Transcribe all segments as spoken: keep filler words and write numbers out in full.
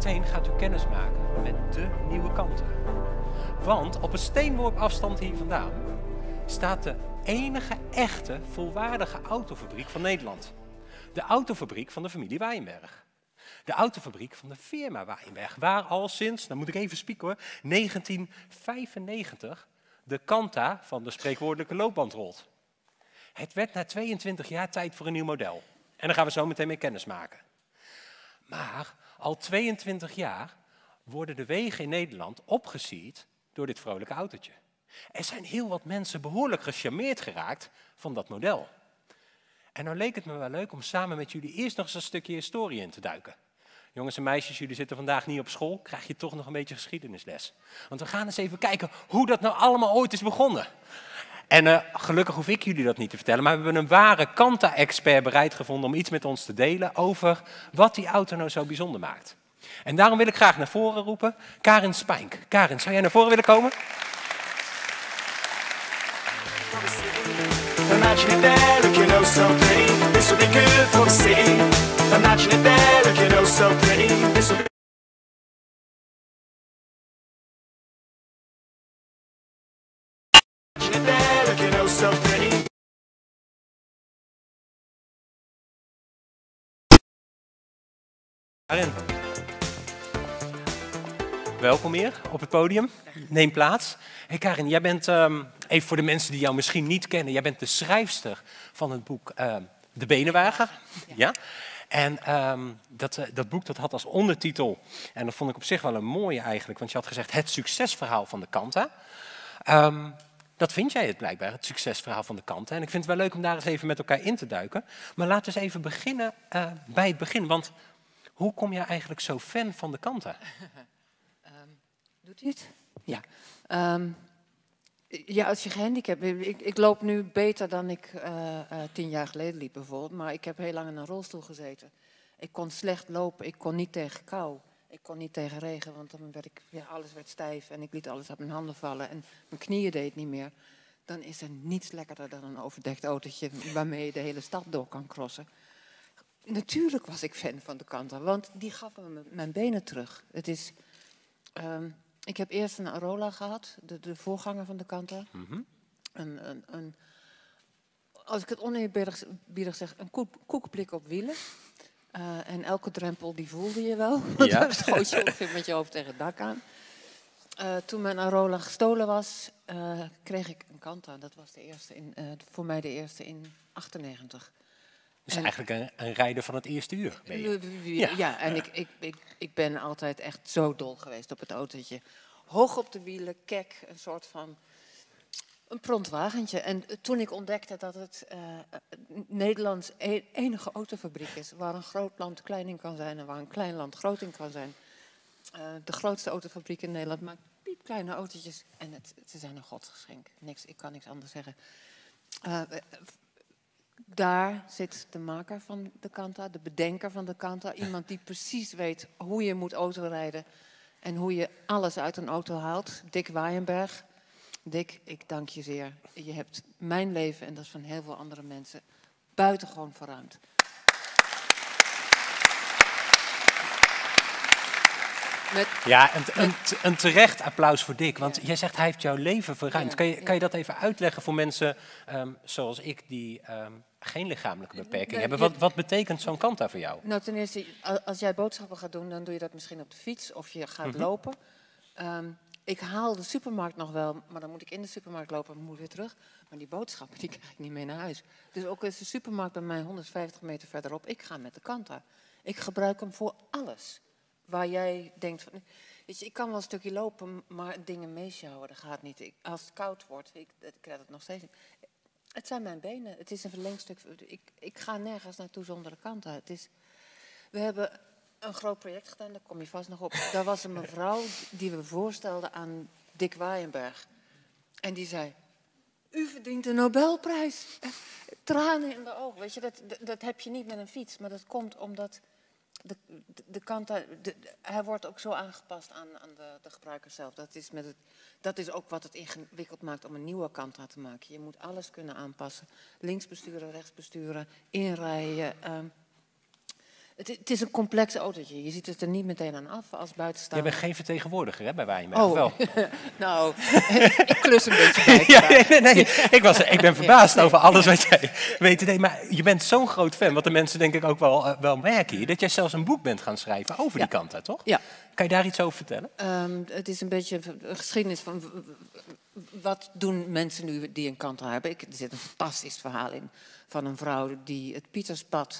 Zometeen gaat u kennis maken met de nieuwe Kanta. Want op een steenworp afstand hier vandaan staat de enige echte volwaardige autofabriek van Nederland. De autofabriek van de familie Waaijenberg. De autofabriek van de firma Waaijenberg, waar al sinds, dan moet ik even spieken hoor, negentien vijfennegentig de Kanta van de spreekwoordelijke loopband rolt. Het werd na tweeëntwintig jaar tijd voor een nieuw model. En daar gaan we zo meteen mee kennis maken. Maar al tweeëntwintig jaar worden de wegen in Nederland opgesierd door dit vrolijke autootje. Er zijn heel wat mensen behoorlijk gecharmeerd geraakt van dat model. En nou leek het me wel leuk om samen met jullie eerst nog eens een stukje historie in te duiken. Jongens en meisjes, jullie zitten vandaag niet op school, krijg je toch nog een beetje geschiedenisles. Want we gaan eens even kijken hoe dat nou allemaal ooit is begonnen. En uh, gelukkig hoef ik jullie dat niet te vertellen, maar we hebben een ware Kanta-expert bereid gevonden om iets met ons te delen over wat die auto nou zo bijzonder maakt. En daarom wil ik graag naar voren roepen, Karin Spijnk. Karin, zou jij naar voren willen komen? Imagine it there, looking oh so pretty. This will be good for the city. Imagine it there, looking oh so pretty. This will be Imagine it there, looking oh so pretty. Karin. Welkom hier op het podium. Neem plaats. Hey Karin, jij bent, um, even voor de mensen die jou misschien niet kennen, jij bent de schrijfster van het boek um, De Benenwagen. Ja. ja? En um, dat, uh, dat boek dat had als ondertitel, en dat vond ik op zich wel een mooie eigenlijk, want je had gezegd het succesverhaal van de Kanta. Um, dat vind jij het blijkbaar, het succesverhaal van de Kanta. En ik vind het wel leuk om daar eens even met elkaar in te duiken. Maar laten we eens even beginnen uh, bij het begin, want hoe kom jij eigenlijk zo fan van de Kanta? Um, doet u het? Ja. Um, ja, als je gehandicapt bent. Ik, ik loop nu beter dan ik uh, uh, tien jaar geleden liep bijvoorbeeld. Maar ik heb heel lang in een rolstoel gezeten. Ik kon slecht lopen. Ik kon niet tegen kou. Ik kon niet tegen regen, want dan werd ik, ja, alles werd stijf. En ik liet alles uit mijn handen vallen. En mijn knieën deed het niet meer. Dan is er niets lekkerder dan een overdekt autootje waarmee je de hele stad door kan crossen. Natuurlijk was ik fan van de Kanta, want die gaf me mijn benen terug. Het is, um, ik heb eerst een Arola gehad, de, de voorganger van de Kanta. Mm-hmm. een, een, een, als ik het oneerbiedig zeg, een koek, koekblik op wielen. Uh, en elke drempel die voelde je wel. Ja. Dan schoot je ongeveer met je hoofd tegen het dak aan. Uh, toen mijn Arola gestolen was, uh, kreeg ik een Kanta. Dat was de eerste in, uh, voor mij de eerste in achtennegentig. Dus en eigenlijk een, een rijder van het eerste uur. Ben je. Ja, ja, en ik, ik, ik, ik ben altijd echt zo dol geweest op het autootje. Hoog op de wielen, kek, een soort van een pront wagentje. En toen ik ontdekte dat het uh, Nederlands e enige autofabriek is, waar een groot land klein in kan zijn en waar een klein land groot in kan zijn. Uh, de grootste autofabriek in Nederland maakt piepkleine autootjes. En het, ze zijn een godsgeschenk. Niks, ik kan niks anders zeggen. Uh, Daar zit de maker van de Kanta, de bedenker van de Kanta. Iemand die precies weet hoe je moet autorijden en hoe je alles uit een auto haalt. Dick Waaijenberg. Dick, ik dank je zeer. Je hebt mijn leven en dat is van heel veel andere mensen buitengewoon verruimd. Met... Ja, een, een, een terecht applaus voor Dick, want ja. Jij zegt hij heeft jouw leven verruimd. Ja, kan, je, kan je dat even uitleggen voor mensen um, zoals ik die um, geen lichamelijke beperking nee, hebben? Wat, wat betekent zo'n Kanta voor jou? Nou, ten eerste, als jij boodschappen gaat doen, dan doe je dat misschien op de fiets of je gaat mm-hmm. lopen. Um, ik haal de supermarkt nog wel, maar dan moet ik in de supermarkt lopen en moet weer terug. Maar die boodschappen, die krijg ik niet mee naar huis. Dus ook is de supermarkt bij mij honderdvijftig meter verderop, ik ga met de Kanta. Ik gebruik hem voor alles. Waar jij denkt, van, weet je, ik kan wel een stukje lopen, maar dingen meesjouwen, dat gaat niet. Ik, als het koud wordt, ik, ik krijg het nog steeds niet. Het zijn mijn benen, het is een verlengstuk. Ik, ik ga nergens naartoe zonder de Kanta. Het is, we hebben een groot project gedaan, daar kom je vast nog op. Daar was een mevrouw die we voorstelden aan Dick Waaijenberg. En die zei, u verdient de Nobelprijs. Tranen in de ogen, weet je, dat, dat, dat heb je niet met een fiets. Maar dat komt omdat de, de, de Kanta, de, de, hij wordt ook zo aangepast aan, aan de, de gebruiker zelf. Dat is, met het, dat is ook wat het ingewikkeld maakt om een nieuwe Kanta te maken. Je moet alles kunnen aanpassen. Links besturen, rechts besturen, inrijden. Um, Het, het is een complex autootje. Je ziet het er niet meteen aan af als Je buitenstaander. bent geen vertegenwoordiger hè, bij Wijnberg, Oh, wel? nou, ik klus een beetje bij. Ja, nee, nee, nee. Ik, was, ik ben verbaasd over alles wat jij weet te delen. Maar je bent zo'n groot fan, wat de mensen denk ik ook wel, uh, wel merken hier, dat jij zelfs een boek bent gaan schrijven over Ja. die Kanta, toch? Ja. Kan je daar iets over vertellen? Um, het is een beetje een geschiedenis van... w- w- wat doen mensen nu die een Kanta hebben? Ik, er zit een fantastisch verhaal in van een vrouw die het Pieterspad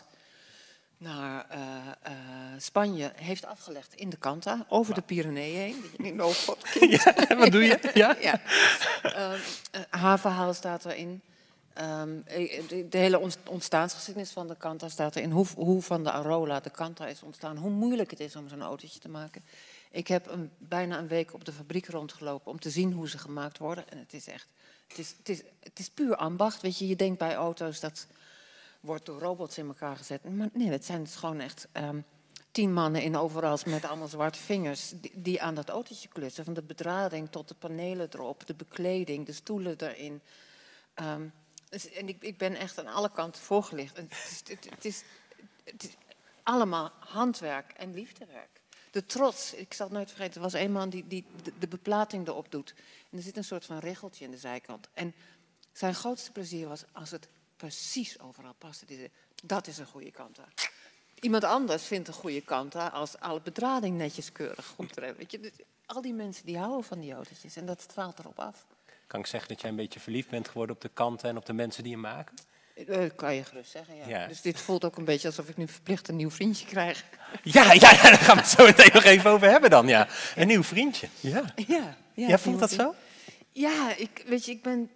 naar uh, uh, Spanje heeft afgelegd in de Kanta, over de Pyreneeën heen. Dat je niet oh god, kind. Ja, wat doe je? Ja? Ja. Um, uh, haar verhaal staat erin. Um, de, de hele ontstaansgeschiedenis van de Kanta staat erin. Hoe, hoe van de Arola de Kanta is ontstaan. Hoe moeilijk het is om zo'n autootje te maken. Ik heb een, bijna een week op de fabriek rondgelopen om te zien hoe ze gemaakt worden. En het is echt, het is, het is, het is puur ambacht. Weet je, je denkt bij auto's dat wordt door robots in elkaar gezet. Maar nee, het zijn dus gewoon echt um, tien mannen in overals met allemaal zwarte vingers die, die aan dat autootje klussen. Van de bedrading tot de panelen erop, de bekleding, de stoelen erin. Um, dus, en ik, ik ben echt aan alle kanten voorgelicht. En het, is, het, het, is, het is allemaal handwerk en liefdewerk. De trots, ik zal het nooit vergeten, er was een man die, die de, de beplating erop doet. En er zit een soort van richeltje in de zijkant. En zijn grootste plezier was als het precies overal paste. Die zei, dat is een goede Kanta. Iemand anders vindt een goede Kanta als alle bedrading netjes keurig goed erin. Weet je, dus al die mensen die houden van die autootjes en dat straalt erop af. Kan ik zeggen dat jij een beetje verliefd bent geworden op de Kanta en op de mensen die hem maken? Dat kan je gerust zeggen, ja. Ja. Dus dit voelt ook een beetje alsof ik nu verplicht een nieuw vriendje krijg. Ja, ja, ja, daar gaan we het zo meteen nog even over hebben dan, ja. Een nieuw vriendje, ja. Ja, ja, Jij voelt dat zo? Ja, ik, weet je, ik ben...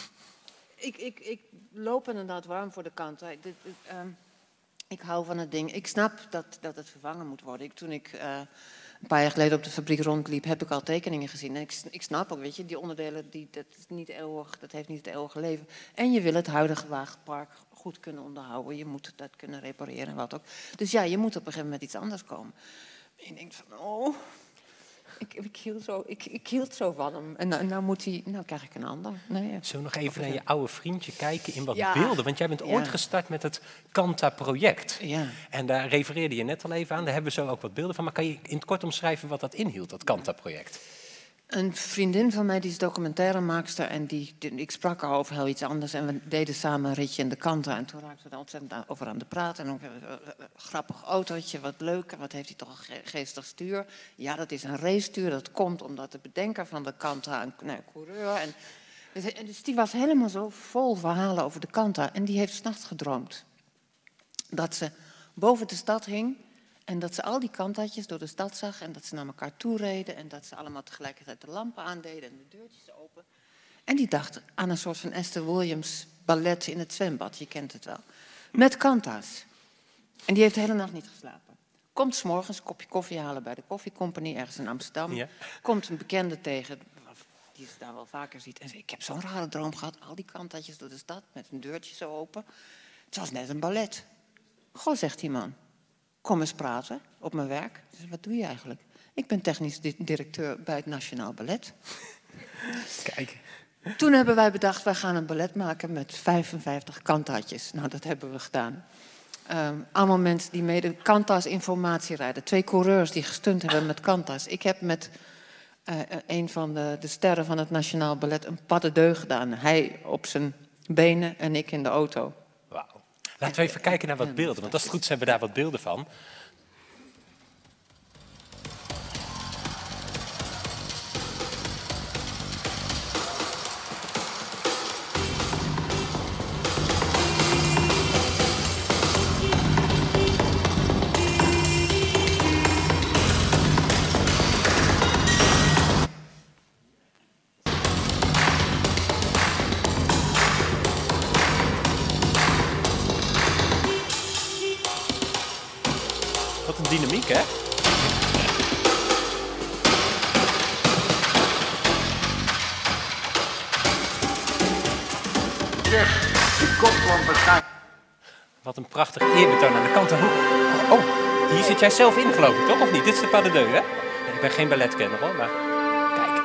Ik, ik, ik loop inderdaad warm voor de Kanta. Dit, dit, um, ik hou van het ding. Ik snap dat, dat het vervangen moet worden. Ik, toen ik uh, een paar jaar geleden op de fabriek rondliep, heb ik al tekeningen gezien. En ik, ik snap ook, weet je, die onderdelen, die, dat, is niet eeuwig, dat heeft niet het eeuwige leven. En je wil het huidige wagenpark goed kunnen onderhouden. Je moet dat kunnen repareren en wat ook. Dus ja, je moet op een gegeven moment iets anders komen. En je denkt van, oh... Ik, ik, hield zo, ik, ik hield zo van hem. En nou, nou, moet hij, nou krijg ik een ander. Nee, ja. Zullen we nog even naar je oude vriendje kijken in wat Ja. beelden? Want jij bent ooit Ja. gestart met het Kanta-project. Ja. En daar refereerde je net al even aan. Daar hebben we zo ook wat beelden van. Maar kan je in het kort omschrijven wat dat inhield, dat Kanta-project? Een vriendin van mij die is documentairemaakster en die, die, ik sprak haar over heel iets anders en we deden samen een ritje in de Kanta en toen raakten we er ontzettend aan- over aan de praten. En dan, uh, uh, grappig autootje, wat leuk, wat heeft hij toch een ge- geestig stuur. Ja, dat is een racestuur, dat komt omdat de bedenker van de Kanta een nou, coureur. En, dus, en dus die was helemaal zo vol verhalen over de Kanta en die heeft 's nachts gedroomd dat ze boven de stad hing. En dat ze al die Kantaatjes door de stad zag en dat ze naar elkaar toe reden en dat ze allemaal tegelijkertijd de lampen aandeden en de deurtjes open. En die dacht aan een soort van Esther Williams ballet in het zwembad, je kent het wel. Met Kanta's. En die heeft de hele nacht niet geslapen. Komt 's morgens een kopje koffie halen bij de koffiecompagnie ergens in Amsterdam. Ja. Komt een bekende tegen, die ze daar wel vaker ziet. En zegt, ik heb zo'n rare droom gehad, al die Kantaatjes door de stad met een deurtje zo open. Het was net een ballet. Goh, zegt die man. Kom eens praten op mijn werk. Ik zeg, wat doe je eigenlijk? Ik ben technisch di- directeur bij het Nationaal Ballet. Kijk. Toen hebben wij bedacht, wij gaan een ballet maken met vijfenvijftig kantaatjes. Nou, dat hebben we gedaan. Um, allemaal mensen die mede kanta's informatie rijden. Twee coureurs die gestunt hebben met kanta's. Ik heb met uh, een van de, de sterren van het Nationaal Ballet een pas de deux gedaan. Hij op zijn benen en ik in de auto. Wauw. Laten we even kijken naar wat beelden. Want als het goed is, hebben we daar wat beelden van. Wat een dynamiek, hè? Wat een prachtig eerbetoon aan de kant. Oh, oh, hier zit jij zelf in, geloof ik, toch? Of niet? Dit is de pas de deux, hè? Nee, ik ben geen balletkenner, hoor, maar... Kijk.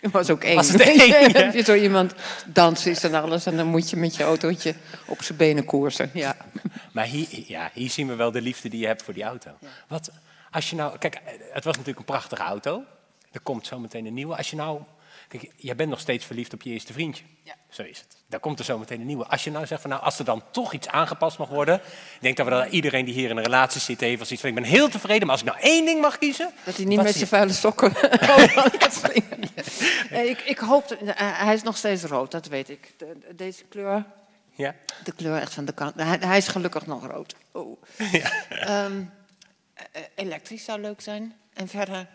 Het was ook eng. Was het eng, ja? Dan heb je zo iemand dansen is en alles en dan moet je met je autootje op zijn benen koersen. Ja. Maar hier, ja, hier zien we wel de liefde die je hebt voor die auto. Ja. Wat, als je nou, kijk, het was natuurlijk een prachtige auto. Er komt zo meteen een nieuwe. Als je nou, kijk, jij bent nog steeds verliefd op je eerste vriendje. Ja. Zo is het. Daar komt er zo meteen een nieuwe. Als je nou zegt van, nou, als er dan toch iets aangepast mag worden. Ik denk dat we dan iedereen die hier in een relatie zit heeft als iets van, ik ben heel tevreden, maar als ik nou één ding mag kiezen. Dat hij niet wat met zie zijn vuile sokken overal gaat springen. Nee, ik, ik hoop, dat, uh, hij is nog steeds rood, dat weet ik. De, de- deze kleur, Ja? de kleur echt van de kant. Hij, hij is gelukkig nog rood. Oh. Ehm, eh, elektrisch zou leuk zijn. En verder,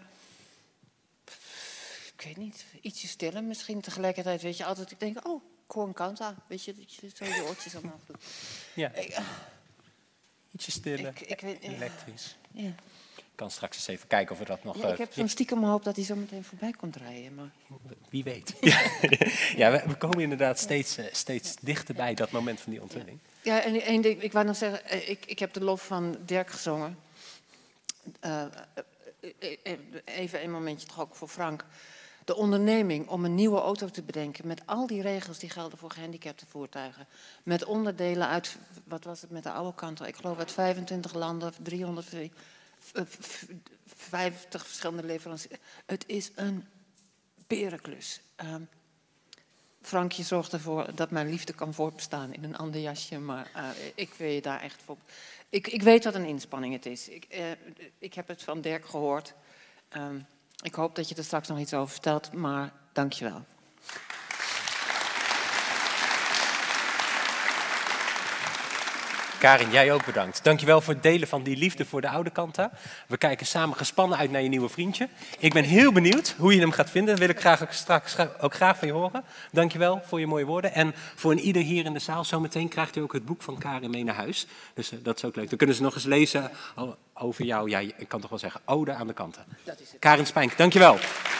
pff, ik weet niet, ietsje stiller misschien. Tegelijkertijd weet je altijd, ik denk, oh, ik hoor een Kanta. Weet je, dat je zo je oortjes omhoog doet. Ja. Ik, eh, Ietsje stiller, Ik- ik weet- ja. elektrisch. ja. Ik kan straks eens even kijken of we dat nog... Ja, eh, ik heb zo'n stiekem hoop dat hij zo meteen voorbij komt rijden. Maar... Wie weet. Ja, ja we, we komen inderdaad steeds, uh, steeds dichter bij dat moment van die onthulling. Ja, en één ding, ik wou nog zeggen, eh, ik, ik heb de lof van Dirk gezongen. Uh, uh, uh, even een momentje toch ook voor Frank. De onderneming om een nieuwe auto te bedenken met al die regels die gelden voor gehandicapte voertuigen. Met onderdelen uit, wat was het met de oude kant? Ik geloof uit vijfentwintig landen, driehonderdvijftig verschillende leveranciers. Het is een berenklus. Uh, Frankje zorgt ervoor dat mijn liefde kan voortbestaan in een ander jasje, maar uh, ik wil je daar echt voor. Ik, ik weet wat een inspanning het is. Ik, uh, ik heb het van Dirk gehoord. Um, ik hoop dat je er straks nog iets over vertelt, maar dank je wel. Karin, jij ook bedankt. Dankjewel voor het delen van die liefde voor de oude Kanta. We kijken samen gespannen uit naar je nieuwe vriendje. Ik ben heel benieuwd hoe je hem gaat vinden. Dat wil ik graag ook straks ook graag van je horen. Dankjewel voor je mooie woorden. En voor een ieder hier in de zaal, zometeen krijgt u ook het boek van Karin mee naar huis. Dus uh, dat is ook leuk. Dan kunnen ze nog eens lezen over jou. Ja, ik kan toch wel zeggen, ode aan de Kanta. Dat is het. Karin Spijnk, dankjewel.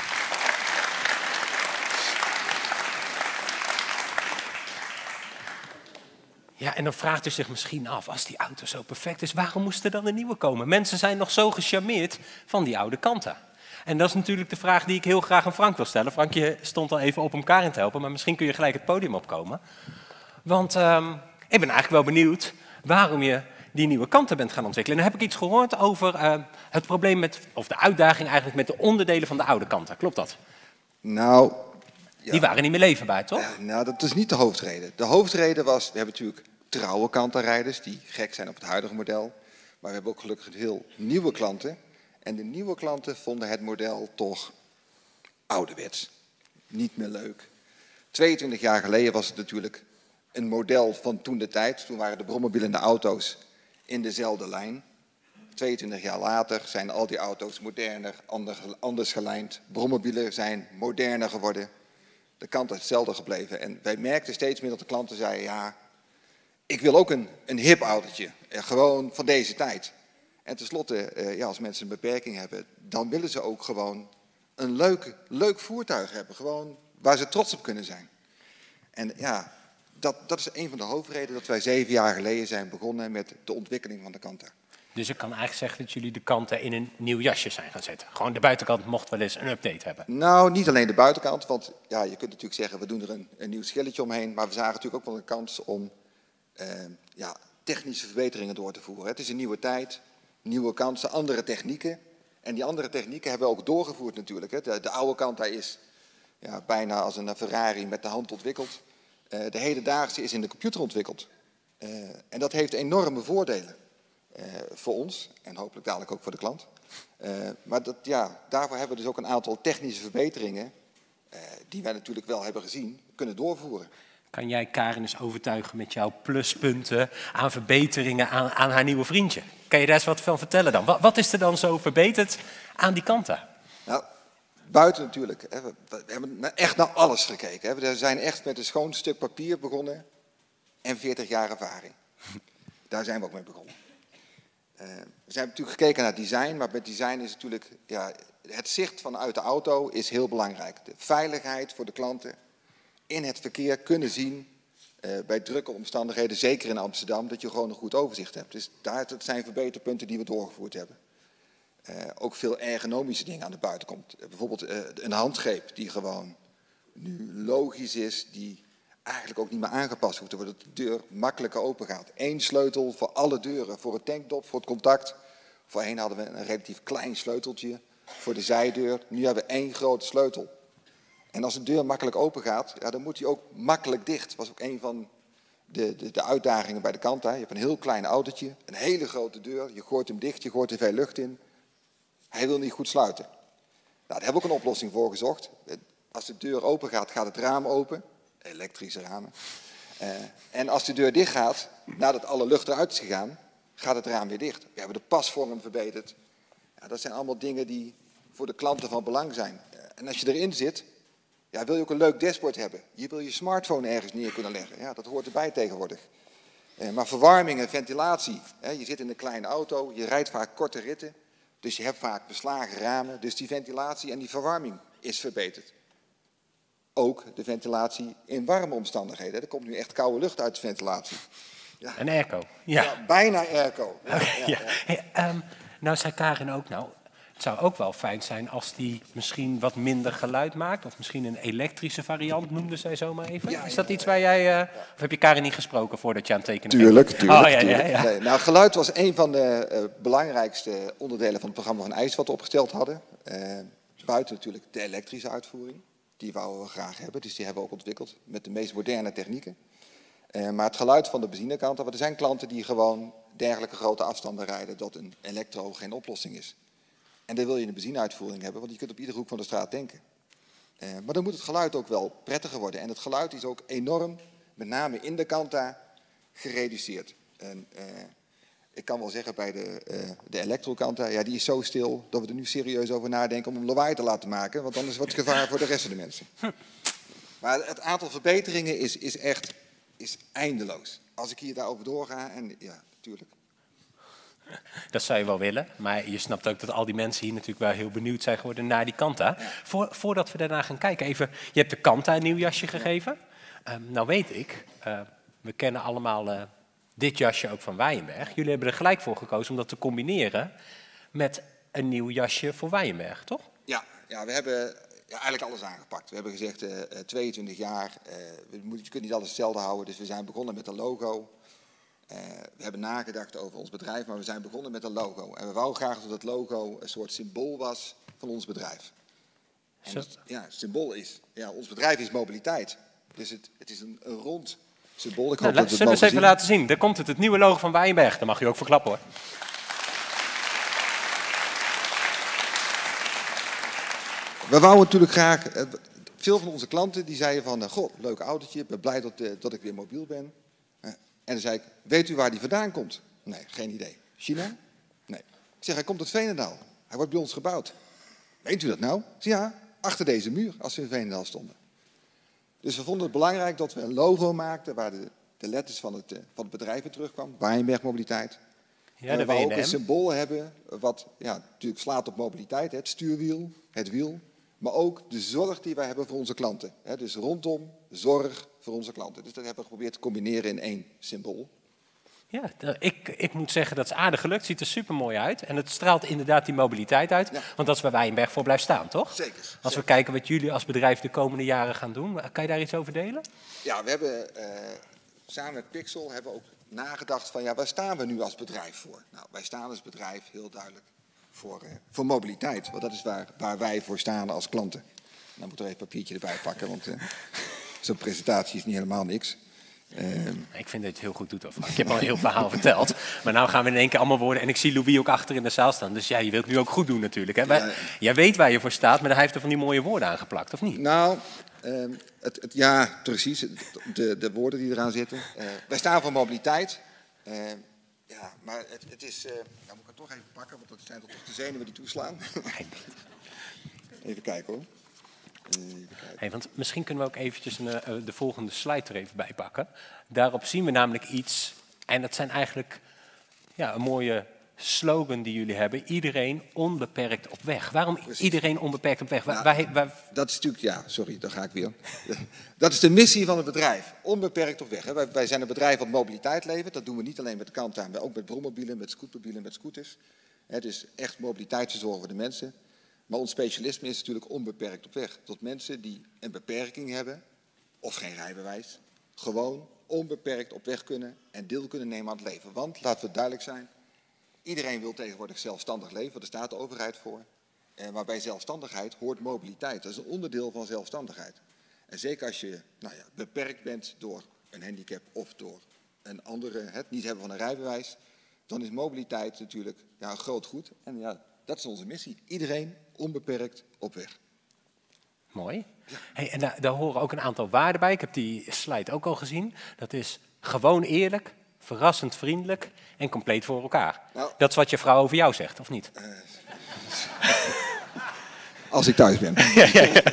Ja, en dan vraagt u zich misschien af, als die auto zo perfect is, waarom moest er dan een nieuwe komen? Mensen zijn nog zo gecharmeerd van die oude Kanta. En dat is natuurlijk de vraag die ik heel graag aan Frank wil stellen. Frank, je stond al even op om Karin te helpen, maar misschien kun je gelijk het podium opkomen. Want um, ik ben eigenlijk wel benieuwd waarom je die nieuwe Kanta bent gaan ontwikkelen. En dan heb ik iets gehoord over uh, het probleem met, of de uitdaging eigenlijk met de onderdelen van de oude Kanta. Klopt dat? Nou, ja. Die waren niet meer leverbaar, toch? Uh, nou, dat is niet de hoofdreden. De hoofdreden was, we hebben natuurlijk trouwe Kanta-rijders die gek zijn op het huidige model. Maar we hebben ook gelukkig heel nieuwe klanten. En de nieuwe klanten vonden het model toch ouderwets. Niet meer leuk. tweeëntwintig jaar geleden was het natuurlijk een model van toen de tijd. Toen waren de brommobielen en de auto's in dezelfde lijn. tweeëntwintig jaar later zijn al die auto's moderner, anders gelijnd. Brommobielen zijn moderner geworden. De Kanta is hetzelfde gebleven. En wij merkten steeds meer dat de klanten zeiden, ja, ik wil ook een, een hip autootje. Eh, gewoon van deze tijd. En tenslotte, eh, ja, als mensen een beperking hebben, dan willen ze ook gewoon een leuk, leuk voertuig hebben. Gewoon waar ze trots op kunnen zijn. En ja, dat, dat is een van de hoofdredenen dat wij zeven jaar geleden zijn begonnen met de ontwikkeling van de Kanta. Dus ik kan eigenlijk zeggen dat jullie de kanten in een nieuw jasje zijn gaan zetten. Gewoon de buitenkant mocht wel eens een update hebben. Nou, niet alleen de buitenkant, want ja, je kunt natuurlijk zeggen, we doen er een, een nieuw schilletje omheen. Maar we zagen natuurlijk ook wel een kans om uh, ja, technische verbeteringen door te voeren. Het is een nieuwe tijd, nieuwe kansen, andere technieken. En die andere technieken hebben we ook doorgevoerd natuurlijk. Hè. De, de oude Kanta is ja, bijna als een Ferrari met de hand ontwikkeld. Uh, de hedendaagse is in de computer ontwikkeld. Uh, en dat heeft enorme voordelen. Uh, voor ons en hopelijk dadelijk ook voor de klant. Uh, maar dat, ja, daarvoor hebben we dus ook een aantal technische verbeteringen, uh, die wij natuurlijk wel hebben gezien, kunnen doorvoeren. Kan jij Karin eens overtuigen met jouw pluspunten aan verbeteringen aan, aan haar nieuwe vriendje? Kan je daar eens wat van vertellen dan? Wat, wat is er dan zo verbeterd aan die Kanta? Nou, buiten natuurlijk. Hè, we, we hebben echt naar alles gekeken. Hè. We zijn echt met een schoon stuk papier begonnen en veertig jaar ervaring. Daar zijn we ook mee begonnen. Uh, we zijn natuurlijk gekeken naar design, maar met design is natuurlijk, ja, het zicht vanuit de auto is heel belangrijk. De veiligheid voor de klanten, in het verkeer kunnen zien, uh, bij drukke omstandigheden, zeker in Amsterdam, dat je gewoon een goed overzicht hebt. Dus daar, dat zijn verbeterpunten die we doorgevoerd hebben. Uh, ook veel ergonomische dingen aan de buitenkant. Uh, bijvoorbeeld uh, een handgreep die gewoon nu logisch is, die eigenlijk ook niet meer aangepast hoeft te worden, dat de deur makkelijker open gaat. Eén sleutel voor alle deuren, voor het tankdop, voor het contact. Voorheen hadden we een relatief klein sleuteltje voor de zijdeur. Nu hebben we één grote sleutel. En als de deur makkelijk open gaat, ja, dan moet die ook makkelijk dicht. Dat was ook een van de, de, de uitdagingen bij de Kanta. Je hebt een heel klein autootje, een hele grote deur. Je gooit hem dicht, je gooit er veel lucht in. Hij wil niet goed sluiten. Nou, daar hebben we ook een oplossing voor gezocht. Als de deur open gaat, gaat het raam open. Elektrische ramen. Uh, en als de deur dicht gaat, nadat alle lucht eruit is gegaan, gaat het raam weer dicht. We hebben de pasvorm verbeterd. Ja, dat zijn allemaal dingen die voor de klanten van belang zijn. Uh, en als je erin zit, ja, wil je ook een leuk dashboard hebben. Je wil je smartphone ergens neer kunnen leggen. Ja, dat hoort erbij tegenwoordig. Uh, maar verwarming en ventilatie. Hè, je zit in een kleine auto, je rijdt vaak korte ritten. Dus je hebt vaak beslagen ramen. Dus die ventilatie en die verwarming is verbeterd. Ook de ventilatie in warme omstandigheden. Er komt nu echt koude lucht uit de ventilatie. Ja. Een airco. Ja. Ja, bijna airco. Ja, ja, ja. Hey, um, nou zei Karin ook, nou, het zou ook wel fijn zijn als die misschien wat minder geluid maakt. Of misschien een elektrische variant, noemde zij zomaar even. Ja, Is dat ja, iets waar jij... Uh, ja. Of heb je Karin niet gesproken voordat je aan het tekenen tuurlijk, bent? Tuurlijk, oh, ja, tuurlijk. Ja, ja. Nee, nou, geluid was een van de uh, belangrijkste onderdelen van het programma van IJs wat we opgesteld hadden. Uh, buiten natuurlijk de elektrische uitvoering. Die wouden we graag hebben, dus die hebben we ook ontwikkeld met de meest moderne technieken. Uh, maar het geluid van de benzinekant, want er zijn klanten die gewoon dergelijke grote afstanden rijden dat een elektro geen oplossing is. En dan wil je een benzineuitvoering hebben, want je kunt op iedere hoek van de straat tanken. Uh, maar dan moet het geluid ook wel prettiger worden. En het geluid is ook enorm, met name in de Kanta, gereduceerd. En, uh, ik kan wel zeggen bij de, uh, de elektrokanta, ja, die is zo stil dat we er nu serieus over nadenken om hem lawaai te laten maken. Want anders wordt het gevaar voor de rest van de mensen. Maar het aantal verbeteringen is, is echt is eindeloos. Als ik hier daarover doorga, en ja, natuurlijk. Dat zou je wel willen, maar je snapt ook dat al die mensen hier natuurlijk wel heel benieuwd zijn geworden naar die Kanta. Ja. Voor, voordat we daarna gaan kijken, even, je hebt de Kanta een nieuw jasje gegeven. Um, nou weet ik, uh, we kennen allemaal... Uh, dit jasje ook van Waaijenberg. Jullie hebben er gelijk voor gekozen om dat te combineren met een nieuw jasje voor Waaijenberg, toch? Ja, ja we hebben ja, eigenlijk alles aangepakt. We hebben gezegd uh, tweeëntwintig jaar, uh, we moeten, je kunt niet alles hetzelfde houden. Dus we zijn begonnen met een logo. Uh, we hebben nagedacht over ons bedrijf, maar we zijn begonnen met een logo. En we wouden graag dat het logo een soort symbool was van ons bedrijf. En het, ja, het symbool is, ja, ons bedrijf is mobiliteit. Dus het, het is een, een rond... Symbool. Ik hoop nou, dat zullen we eens even zien. laten zien. Daar komt het, het nieuwe logo van Waaijenberg. Daar mag je ook voor klappen, hoor. We wouden natuurlijk graag... Veel van onze klanten die zeiden van... Goh, leuk autootje, ik ben blij dat, dat ik weer mobiel ben. En dan zei ik, weet u waar die vandaan komt? Nee, geen idee. China? Nee. Ik zeg, hij komt uit Veenendaal. Hij wordt bij ons gebouwd. Weet u dat nou? Zeg, ja, achter deze muur, als we in Veenendaal stonden. Dus we vonden het belangrijk dat we een logo maakten waar de, de letters van het, van het bedrijf in terugkwam. Waaijenberg Mobiliteit. Ja, en we W N M. ook een symbool hebben wat ja, natuurlijk slaat op mobiliteit. Hè, het stuurwiel, het wiel. Maar ook de zorg die wij hebben voor onze klanten. Hè, dus rondom zorg voor onze klanten. Dus dat hebben we geprobeerd te combineren in één symbool. Ja, ik, ik moet zeggen dat is aardig gelukt. Ziet er super mooi uit. En het straalt inderdaad die mobiliteit uit. Ja. Want dat is waar Waaijenberg voor blijft staan, toch? Zeker. Als zeker. we kijken wat jullie als bedrijf de komende jaren gaan doen. Kan je daar iets over delen? Ja, we hebben uh, samen met Pixel hebben we ook nagedacht van ja, waar staan we nu als bedrijf voor? Nou, wij staan als bedrijf heel duidelijk voor, uh, voor mobiliteit. Want dat is waar, waar wij voor staan als klanten. Dan moeten we even een papiertje erbij pakken, want uh, zo'n presentatie is niet helemaal niks. Uh, ik vind dat je het heel goed doet, Frank. Ik heb al een heel verhaal verteld. Maar nou gaan we in één keer allemaal worden. En ik zie Louis ook achter in de zaal staan. Dus ja, je wilt nu ook goed doen natuurlijk. Hè? Ja. Jij weet waar je voor staat, maar hij heeft er van die mooie woorden aangeplakt, of niet? Nou, uh, het, het, ja, precies. De, de woorden die eraan zitten. Uh, wij staan voor mobiliteit. Uh, ja, maar het, het is... Uh, nou moet ik het toch even pakken, want dat zijn toch de zenuwen die toeslaan. Even kijken hoor. Hey, want misschien kunnen we ook eventjes een, uh, de volgende slide er even bij pakken. Daarop zien we namelijk iets, en dat zijn eigenlijk ja, een mooie slogan die jullie hebben. Iedereen onbeperkt op weg. Waarom Precies. iedereen onbeperkt op weg? Waar, nou, waar, waar... Dat is natuurlijk, ja, sorry, daar ga ik weer. Dat is de missie van het bedrijf. Onbeperkt op weg. Hè. Wij, wij zijn een bedrijf wat mobiliteit levert. Dat doen we niet alleen met de Kanta, maar ook met brommobielen, met scootmobielen, met scooters. Hè, dus echt mobiliteit te zorgen voor de mensen. Maar ons specialisme is natuurlijk onbeperkt op weg. Tot mensen die een beperking hebben, of geen rijbewijs, gewoon onbeperkt op weg kunnen en deel kunnen nemen aan het leven. Want, laten we duidelijk zijn, iedereen wil tegenwoordig zelfstandig leven, daar staat de overheid voor. Eh, maar bij zelfstandigheid hoort mobiliteit. Dat is een onderdeel van zelfstandigheid. En zeker als je nou ja, beperkt bent door een handicap of door een andere, het niet hebben van een rijbewijs, dan is mobiliteit natuurlijk ja, een groot goed. En ja, dat is onze missie. Iedereen onbeperkt op weg. Mooi. Hey, en daar, daar horen ook een aantal waarden bij. Ik heb die slide ook al gezien. Dat is gewoon eerlijk, verrassend vriendelijk en compleet voor elkaar. Nou, dat is wat je vrouw over jou zegt, of niet? Uh, als ik thuis ben. ja, ja, ja.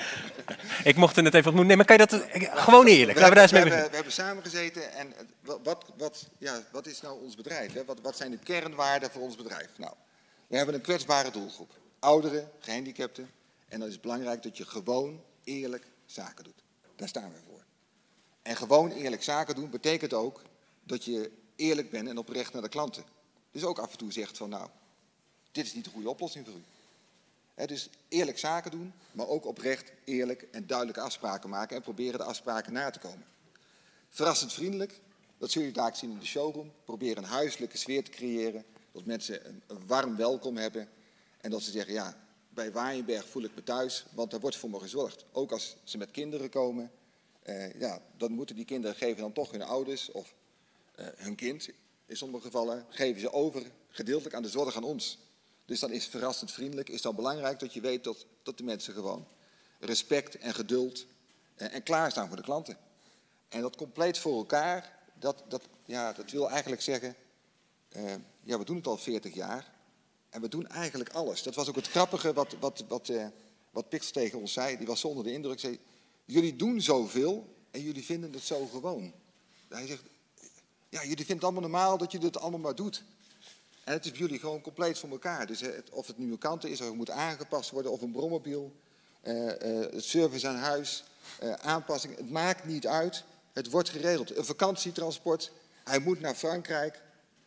Ik mocht het net even ontmoeten. Nee, maar kan je dat uh, gewoon eerlijk? We, Laten we, daar eens we, mee hebben, we hebben samen gezeten en wat, wat, ja, wat is nou ons bedrijf? Hè? Wat, wat zijn de kernwaarden voor ons bedrijf? Nou, we hebben een kwetsbare doelgroep. Ouderen, gehandicapten. En dan is het belangrijk dat je gewoon eerlijk zaken doet. Daar staan we voor. En gewoon eerlijk zaken doen betekent ook dat je eerlijk bent en oprecht naar de klanten. Dus ook af en toe zegt van nou, dit is niet de goede oplossing voor u. He, dus eerlijk zaken doen, maar ook oprecht, eerlijk en duidelijke afspraken maken en proberen de afspraken na te komen. Verrassend vriendelijk, dat zul je daar zien in de showroom. Probeer een huiselijke sfeer te creëren, dat mensen een, een warm welkom hebben en dat ze zeggen ja, bij Waaijenberg voel ik me thuis, want daar wordt voor me gezorgd. Ook als ze met kinderen komen, eh, ja, dan moeten die kinderen geven dan toch hun ouders of uh, hun kind, in sommige gevallen, geven ze over gedeeltelijk aan de zorg aan ons. Dus dan is verrassend vriendelijk, is dan belangrijk dat je weet dat, dat de mensen gewoon respect en geduld eh, en klaarstaan voor de klanten. En dat compleet voor elkaar, dat, dat, ja, dat wil eigenlijk zeggen, uh, ja, we doen het al veertig jaar. En we doen eigenlijk alles. Dat was ook het grappige wat, wat, wat, uh, wat Pixel tegen ons zei. Die was zo onder de indruk. Zei, jullie doen zoveel en jullie vinden het zo gewoon. Hij zegt, ja, jullie vinden het allemaal normaal dat je dit allemaal maar doet. En het is bij jullie gewoon compleet voor elkaar. Dus uh, of het nieuwe kanten is, of het moet aangepast worden, of een brommobiel, uh, uh, service aan huis, uh, aanpassing. Het maakt niet uit. Het wordt geregeld. Een vakantietransport, hij moet naar Frankrijk.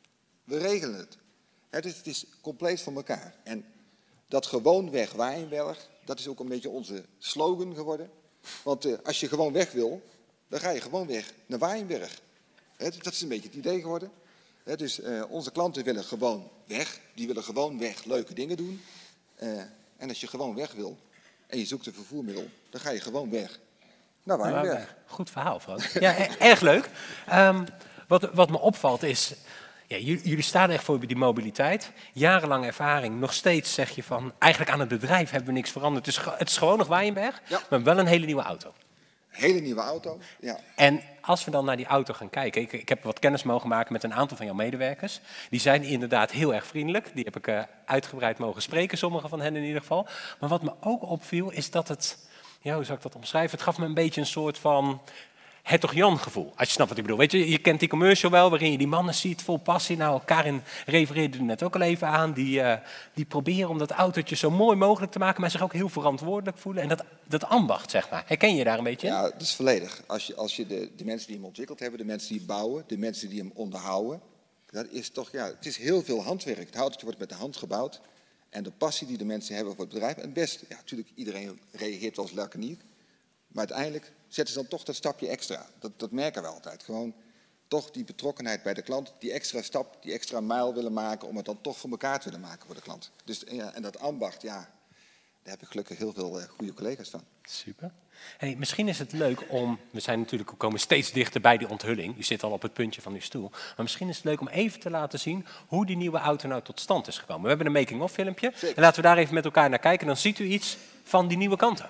We regelen het. Het is, het is compleet van elkaar. En dat gewoon weg Waaijenberg, dat is ook een beetje onze slogan geworden. Want uh, als je gewoon weg wil, dan ga je gewoon weg naar Waaijenberg. He, dat is een beetje het idee geworden. He, dus uh, onze klanten willen gewoon weg. Die willen gewoon weg leuke dingen doen. Uh, en als je gewoon weg wil en je zoekt een vervoermiddel, dan ga je gewoon weg naar Waaijenberg. Goed verhaal, Frank. Ja, erg leuk. Um, wat, wat me opvalt is, ja, jullie staan echt voor die mobiliteit. Jarenlang ervaring. Nog steeds zeg je van, eigenlijk aan het bedrijf hebben we niks veranderd. Het is, het is gewoon nog Waaijenberg, ja, maar wel een hele nieuwe auto. Hele nieuwe auto, ja. En als we dan naar die auto gaan kijken, ik, ik heb wat kennis mogen maken met een aantal van jouw medewerkers. Die zijn inderdaad heel erg vriendelijk. Die heb ik uh, uitgebreid mogen spreken, sommige van hen in ieder geval. Maar wat me ook opviel is dat het, ja, hoe zou ik dat omschrijven? Het gaf me een beetje een soort van Hertog Jan gevoel, als je snapt wat ik bedoel. Weet je, je kent die commercial wel, waarin je die mannen ziet vol passie. Nou, Karin refereerde er net ook al even aan. Die, uh, die proberen om dat autootje zo mooi mogelijk te maken, maar zich ook heel verantwoordelijk voelen. En dat, dat ambacht, zeg maar. Herken je daar een beetje in? Ja, dat is volledig. Als je, als je de, de mensen die hem ontwikkeld hebben, de mensen die hem bouwen, de mensen die hem onderhouden. Dat is toch, ja, het is heel veel handwerk. Het autootje wordt met de hand gebouwd. En de passie die de mensen hebben voor het bedrijf. En best, ja, natuurlijk, iedereen reageert wel eens laconiek. Maar uiteindelijk zetten ze dan toch dat stapje extra. Dat, dat merken we altijd. Gewoon toch die betrokkenheid bij de klant. Die extra stap, die extra mijl willen maken om het dan toch voor elkaar te willen maken voor de klant. Dus, ja, en dat ambacht, ja, daar heb ik gelukkig heel veel uh, goede collega's van. Super. Hey, misschien is het leuk om, we zijn natuurlijk, we komen steeds dichter bij die onthulling. U zit al op het puntje van uw stoel. Maar misschien is het leuk om even te laten zien hoe die nieuwe auto nou tot stand is gekomen. We hebben een making-of filmpje. Zeker. En laten we daar even met elkaar naar kijken. Dan ziet u iets van die nieuwe kanten.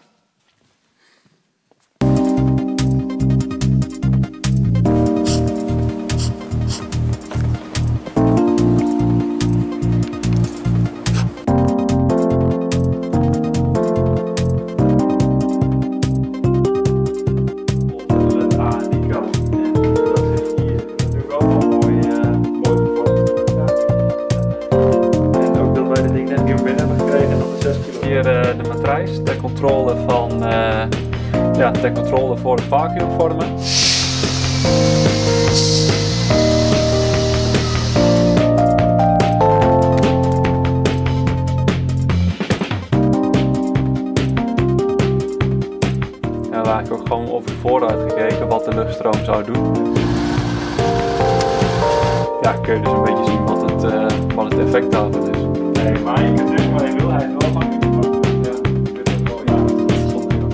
Ter controle van, uh, ja, ter controle voor het vacuümvormen. Ja, kun je dus een beetje zien wat het, uh, wat het effect daarvan is. Nee, maar je kunt zeggen wat je wil, hij is wel makkelijk. Ja, ik vind het wel, ja, dat is soms wel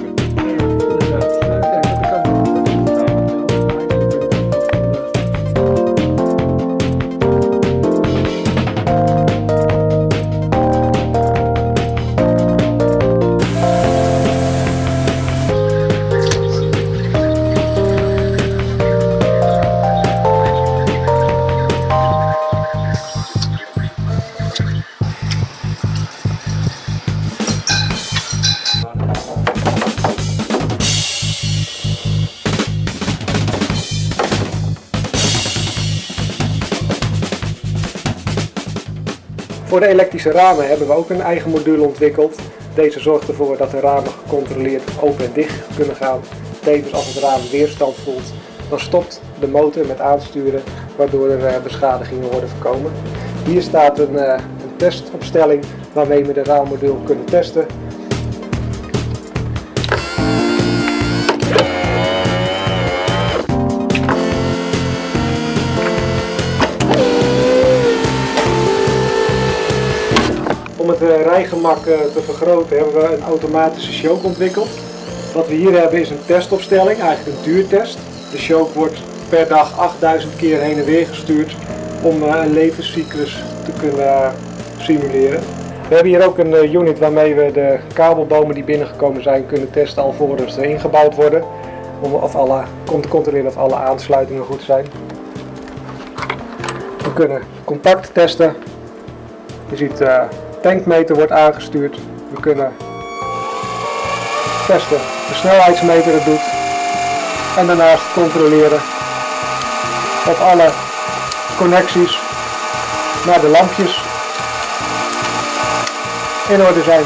Voor de elektrische ramen hebben we ook een eigen module ontwikkeld. Deze zorgt ervoor dat de ramen gecontroleerd open en dicht kunnen gaan. Tevens als het raam weerstand voelt, dan stopt de motor met aansturen, waardoor er beschadigingen worden voorkomen. Hier staat een, een testopstelling waarmee we de raammodule kunnen testen. Om het rijgemak te vergroten hebben we een automatische choke ontwikkeld. Wat we hier hebben is een testopstelling, eigenlijk een duurtest. De choke wordt per dag achtduizend keer heen en weer gestuurd om een levenscyclus te kunnen simuleren. We hebben hier ook een unit waarmee we de kabelbomen die binnengekomen zijn kunnen testen alvorens ze ingebouwd worden. Om, of alle, om te controleren of alle aansluitingen goed zijn. We kunnen contact testen. Je ziet uh, tankmeter wordt aangestuurd. We kunnen testen de snelheidsmeter het doet. En daarnaast controleren of alle connecties naar de lampjes in orde zijn.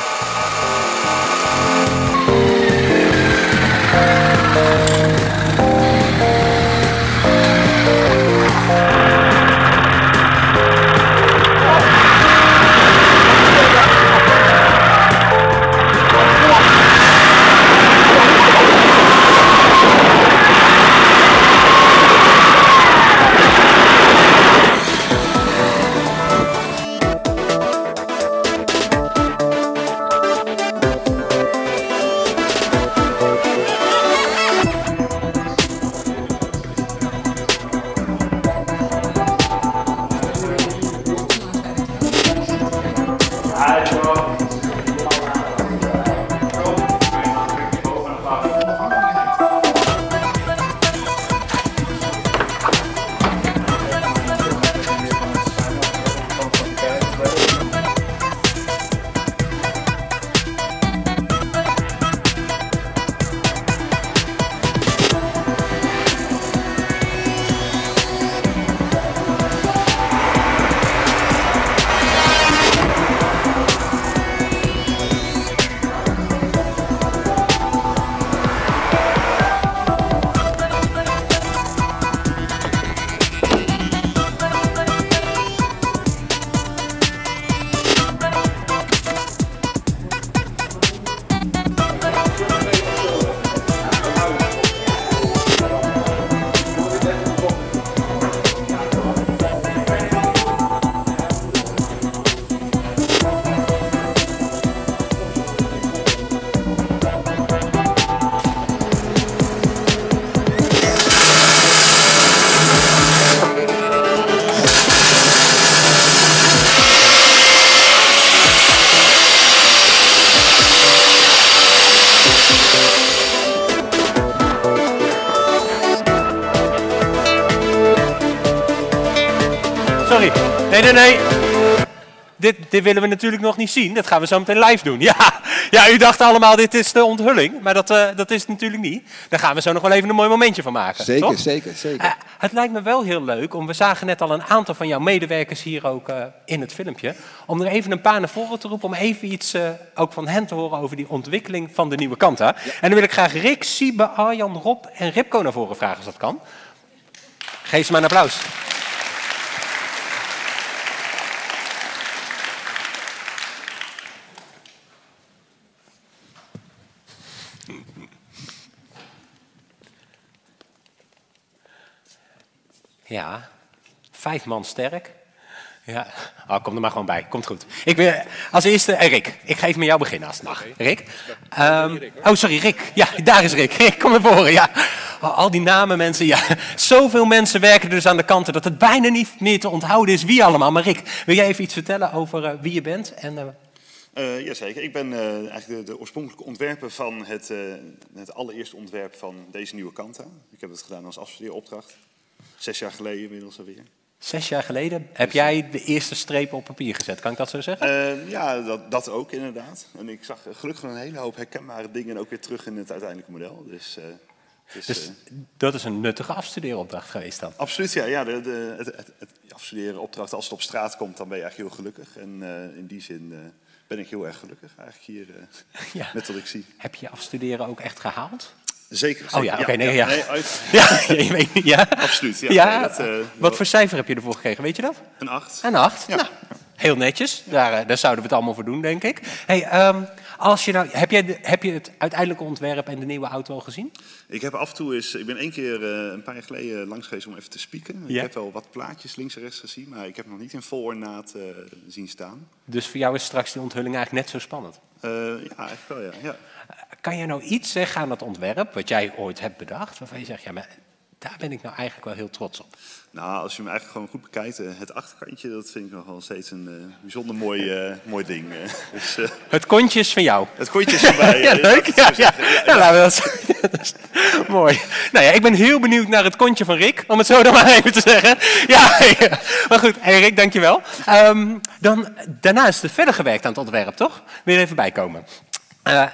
Sorry. Nee, nee, nee. Dit, dit willen we natuurlijk nog niet zien. Dat gaan we zo meteen live doen. Ja, ja, u dacht allemaal dit is de onthulling. Maar dat, uh, dat is het natuurlijk niet. Daar gaan we zo nog wel even een mooi momentje van maken. Zeker, toch? zeker, zeker. Uh, het lijkt me wel heel leuk, om we zagen net al een aantal van jouw medewerkers hier ook uh, in het filmpje. Om er even een paar naar voren te roepen, om even iets uh, ook van hen te horen over die ontwikkeling van de nieuwe Kanta. Ja. En dan wil ik graag Rick, Siebe, Arjan, Rob en Ripko naar voren vragen als dat kan. Geef ze maar een applaus. Ja, vijf man sterk. Ja, oh, kom er maar gewoon bij. Komt goed. Ik ben, als eerste, eh, Rick. Ik ga even met jou beginnen als het mag. Rick? Um, oh, sorry, Rick. Ja, daar is Rick. Rick, kom naar voren. Ja. Oh, al die namen, mensen. Ja. Zoveel mensen werken dus aan de kanten dat het bijna niet meer te onthouden is wie allemaal. Maar Rick, wil jij even iets vertellen over uh, wie je bent? En, uh... Uh, jazeker. Ik ben uh, eigenlijk de, de oorspronkelijke ontwerper van het, uh, het allereerste ontwerp van deze nieuwe Kanta. Ik heb het gedaan als afstudeeropdracht. Zes jaar geleden inmiddels alweer. Zes jaar geleden heb jij de eerste strepen op papier gezet, kan ik dat zo zeggen? Uh, ja, dat, dat ook inderdaad. En ik zag gelukkig een hele hoop herkenbare dingen ook weer terug in het uiteindelijke model. Dus, uh, dus, dus uh, dat is een nuttige afstudeeropdracht geweest dan? Absoluut, ja. ja de, de, het, het, het afstuderen opdracht, als het op straat komt, dan ben je eigenlijk heel gelukkig. En uh, in die zin uh, ben ik heel erg gelukkig eigenlijk hier uh, ja. met wat ik zie. Heb je afstuderen ook echt gehaald? Zeker, zeker. Oh ja, oké, okay, nee, ja. Nee, uit... ja, je weet, ja. Absoluut, ja. ja. Nee, dat, uh, wat voor cijfer heb je ervoor gekregen, weet je dat? Een acht. Een acht? Ja. Nou, heel netjes, daar, daar zouden we het allemaal voor doen, denk ik. Hey, um, als je nou, heb, jij de, heb je het uiteindelijke ontwerp en de nieuwe auto al gezien? Ik heb af en toe eens, ik ben één keer uh, een paar jaar geleden langs geweest om even te spieken. Ja. Ik heb wel wat plaatjes links en rechts gezien, maar ik heb nog niet in vol ornaat uh, zien staan. Dus voor jou is straks die onthulling eigenlijk net zo spannend? Uh, ja, eigenlijk wel, ja. ja. Kan je nou iets zeggen aan dat ontwerp, wat jij ooit hebt bedacht, waarvan je zegt, ja, maar daar ben ik nou eigenlijk wel heel trots op? Nou, als je hem eigenlijk gewoon goed bekijkt, het achterkantje, dat vind ik nog wel steeds een uh, bijzonder mooi, uh, mooi ding. Uh, dus, uh, het kontje is van jou? Het kontje is van mij. ja, leuk. Ja, ja. Ja, ja. Ja, laten we dat, dat is mooi. Nou ja, ik ben heel benieuwd naar het kontje van Rick, om het zo dan maar even te zeggen. Ja, ja. Maar goed, hey Rick, dankjewel. Um, dan, daarna is het verder gewerkt aan het ontwerp, toch? Wil je er even bij komen? Uh,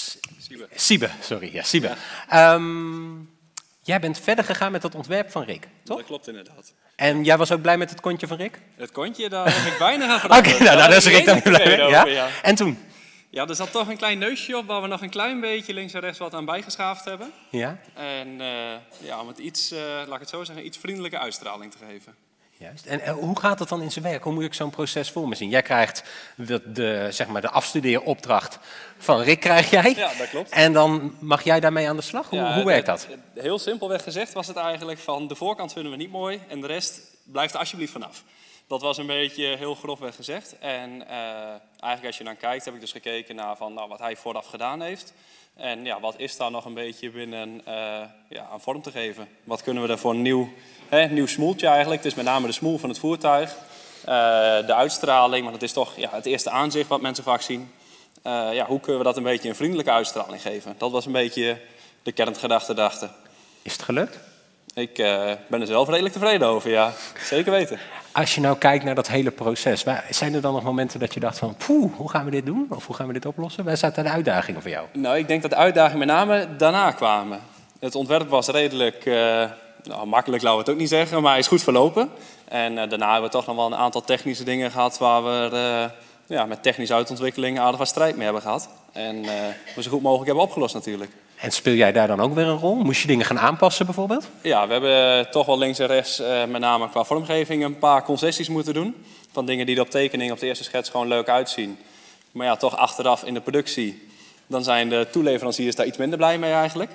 Siebe, sorry, ja, Siebe. Ja. Um, jij bent verder gegaan met het ontwerp van Rick, toch? Dat klopt inderdaad. En jij was ook blij met het kontje van Rick? Het kontje, daar heb ik bijna aan gedaan. Oké, okay, nou, daar is Rick dan blij mee. Ja? Ja. En toen? Ja, er zat toch een klein neusje op waar we nog een klein beetje links en rechts wat aan bijgeschaafd hebben. Ja? En uh, ja, om het iets, uh, laat ik het zo zeggen, iets vriendelijke uitstraling te geven. Juist. En uh, hoe gaat het dan in zijn werk? Hoe moet ik zo'n proces voor me zien? Jij krijgt de, de, zeg maar de afstudeeropdracht van Rick, krijg jij. Ja, dat klopt. En dan mag jij daarmee aan de slag? Hoe, ja, hoe werkt dat? Het, het, heel simpelweg gezegd was het eigenlijk van de voorkant vinden we niet mooi en de rest blijft er alsjeblieft vanaf. Dat was een beetje heel grofweg gezegd. En uh, eigenlijk als je dan kijkt, heb ik dus gekeken naar van, nou, wat hij vooraf gedaan heeft. En ja, wat is daar nog een beetje binnen uh, ja, aan vorm te geven? Wat kunnen we er voor een nieuw, hè, nieuw smoeltje eigenlijk? Het is met name de smoel van het voertuig. Uh, de uitstraling, want het is toch ja, het eerste aanzicht wat mensen vaak zien. Uh, ja, hoe kunnen we dat een beetje een vriendelijke uitstraling geven? Dat was een beetje de kerngedachte dachten. Is het gelukt? Ik uh, ben er zelf redelijk tevreden over, ja. Zeker weten. Als je nou kijkt naar dat hele proces, waar, zijn er dan nog momenten dat je dacht van, poeh, hoe gaan we dit doen? Of hoe gaan we dit oplossen? Waar zaten de uitdagingen voor jou? Nou, ik denk dat de uitdagingen met name daarna kwamen. Het ontwerp was redelijk, uh, nou, makkelijk laten we het ook niet zeggen, maar is goed verlopen. En uh, daarna hebben we toch nog wel een aantal technische dingen gehad waar we uh, ja, met technische uitontwikkeling aardig wat strijd mee hebben gehad. En uh, we zo goed mogelijk hebben opgelost natuurlijk. En speel jij daar dan ook weer een rol? Moest je dingen gaan aanpassen bijvoorbeeld? Ja, we hebben toch wel links en rechts, uh, met name qua vormgeving, een paar concessies moeten doen. Van dingen die er op tekening op de eerste schets gewoon leuk uitzien. Maar ja, toch achteraf in de productie, dan zijn de toeleveranciers daar iets minder blij mee eigenlijk.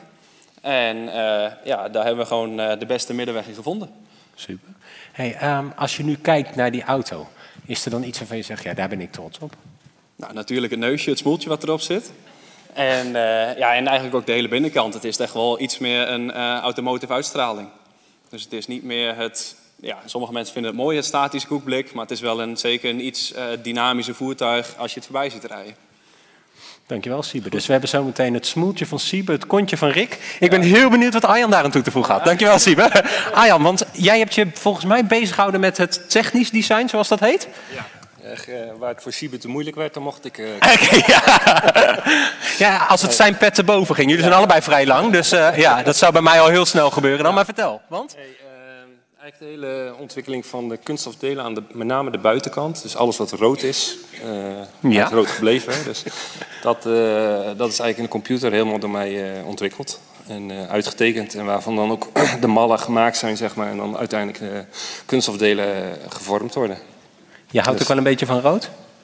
En uh, ja, daar hebben we gewoon uh, de beste middenweg in gevonden. Super. Hey, um, als je nu kijkt naar die auto, is er dan iets waarvan je zegt, ja, daar ben ik trots op? Nou, natuurlijk het neusje, het smoeltje wat erop zit. En, uh, ja, en eigenlijk ook de hele binnenkant. Het is echt wel iets meer een uh, automotive uitstraling. Dus het is niet meer het... Ja, sommige mensen vinden het mooi, het statische koekblik. Maar het is wel een, zeker een iets uh, dynamische voertuig als je het voorbij ziet rijden. Dankjewel, Siebe. Dus we hebben zo meteen het smoeltje van Siebe, het kontje van Rick. Ik ben heel benieuwd wat Arjan daar aan toe te voegen had. Dankjewel, Siebe. Arjan, want jij hebt je volgens mij bezig gehouden met het technisch design, zoals dat heet. Ja. Uh, waar het voor Siebe te moeilijk werd, dan mocht ik... Uh... Okay, ja. ja, als het zijn pet te boven ging. Jullie zijn allebei vrij lang, dus uh, ja, dat zou bij mij al heel snel gebeuren. Dan maar vertel, want... Hey, uh, eigenlijk de hele ontwikkeling van de kunststofdelen aan de, met name de buitenkant. Dus alles wat rood is, uh, ja. is rood gebleven. Hè? Dus dat, uh, dat is eigenlijk in de computer helemaal door mij uh, ontwikkeld. En uh, uitgetekend en waarvan dan ook de mallen gemaakt zijn, zeg maar. En dan uiteindelijk de kunststofdelen gevormd worden. Je houdt dus, ook wel een beetje van rood?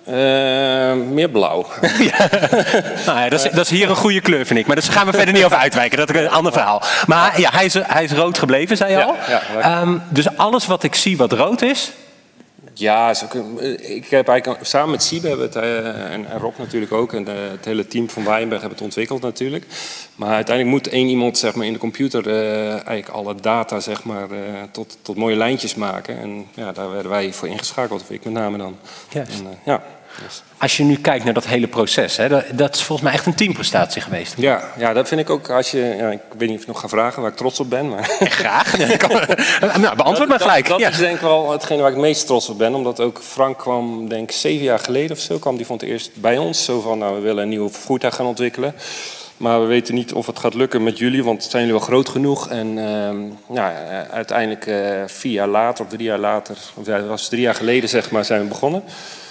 Uh, meer blauw. Ja. Nou ja, dat, is, dat is hier een goede kleur, vind ik. Maar daar gaan we verder niet over uitwijken. Dat is een ander verhaal. Maar ja, hij is, hij is rood gebleven, zei je al. Ja, ja, um, dus alles wat ik zie wat rood is... Ja, is ook een, ik heb eigenlijk samen met Siebe hebben we het, uh, en, en Rob natuurlijk ook, en de, het hele team van Wijnberg hebben het ontwikkeld natuurlijk. Maar uiteindelijk moet één iemand zeg maar, in de computer uh, eigenlijk alle data zeg maar, uh, tot, tot mooie lijntjes maken. En ja, daar werden wij voor ingeschakeld, of ik met name dan. Yes. En, uh, ja. Dus. Als je nu kijkt naar dat hele proces, hè, dat, dat is volgens mij echt een teamprestatie geweest. Ja, ja, dat vind ik ook. Als je, ja, ik weet niet of je nog gaat vragen waar ik trots op ben. Maar graag. Nou, beantwoord maar gelijk. Dat, dat ja. is denk ik wel hetgene waar ik het meest trots op ben. Omdat ook Frank kwam, denk ik zeven jaar geleden of zo, kwam die vond het eerst bij ons. Zo van, nou, we willen een nieuw voertuig gaan ontwikkelen. Maar we weten niet of het gaat lukken met jullie, want zijn jullie wel groot genoeg. En uh, nou, uiteindelijk uh, vier jaar later, of drie jaar later, of ja, dat was drie jaar geleden zeg maar, zijn we begonnen.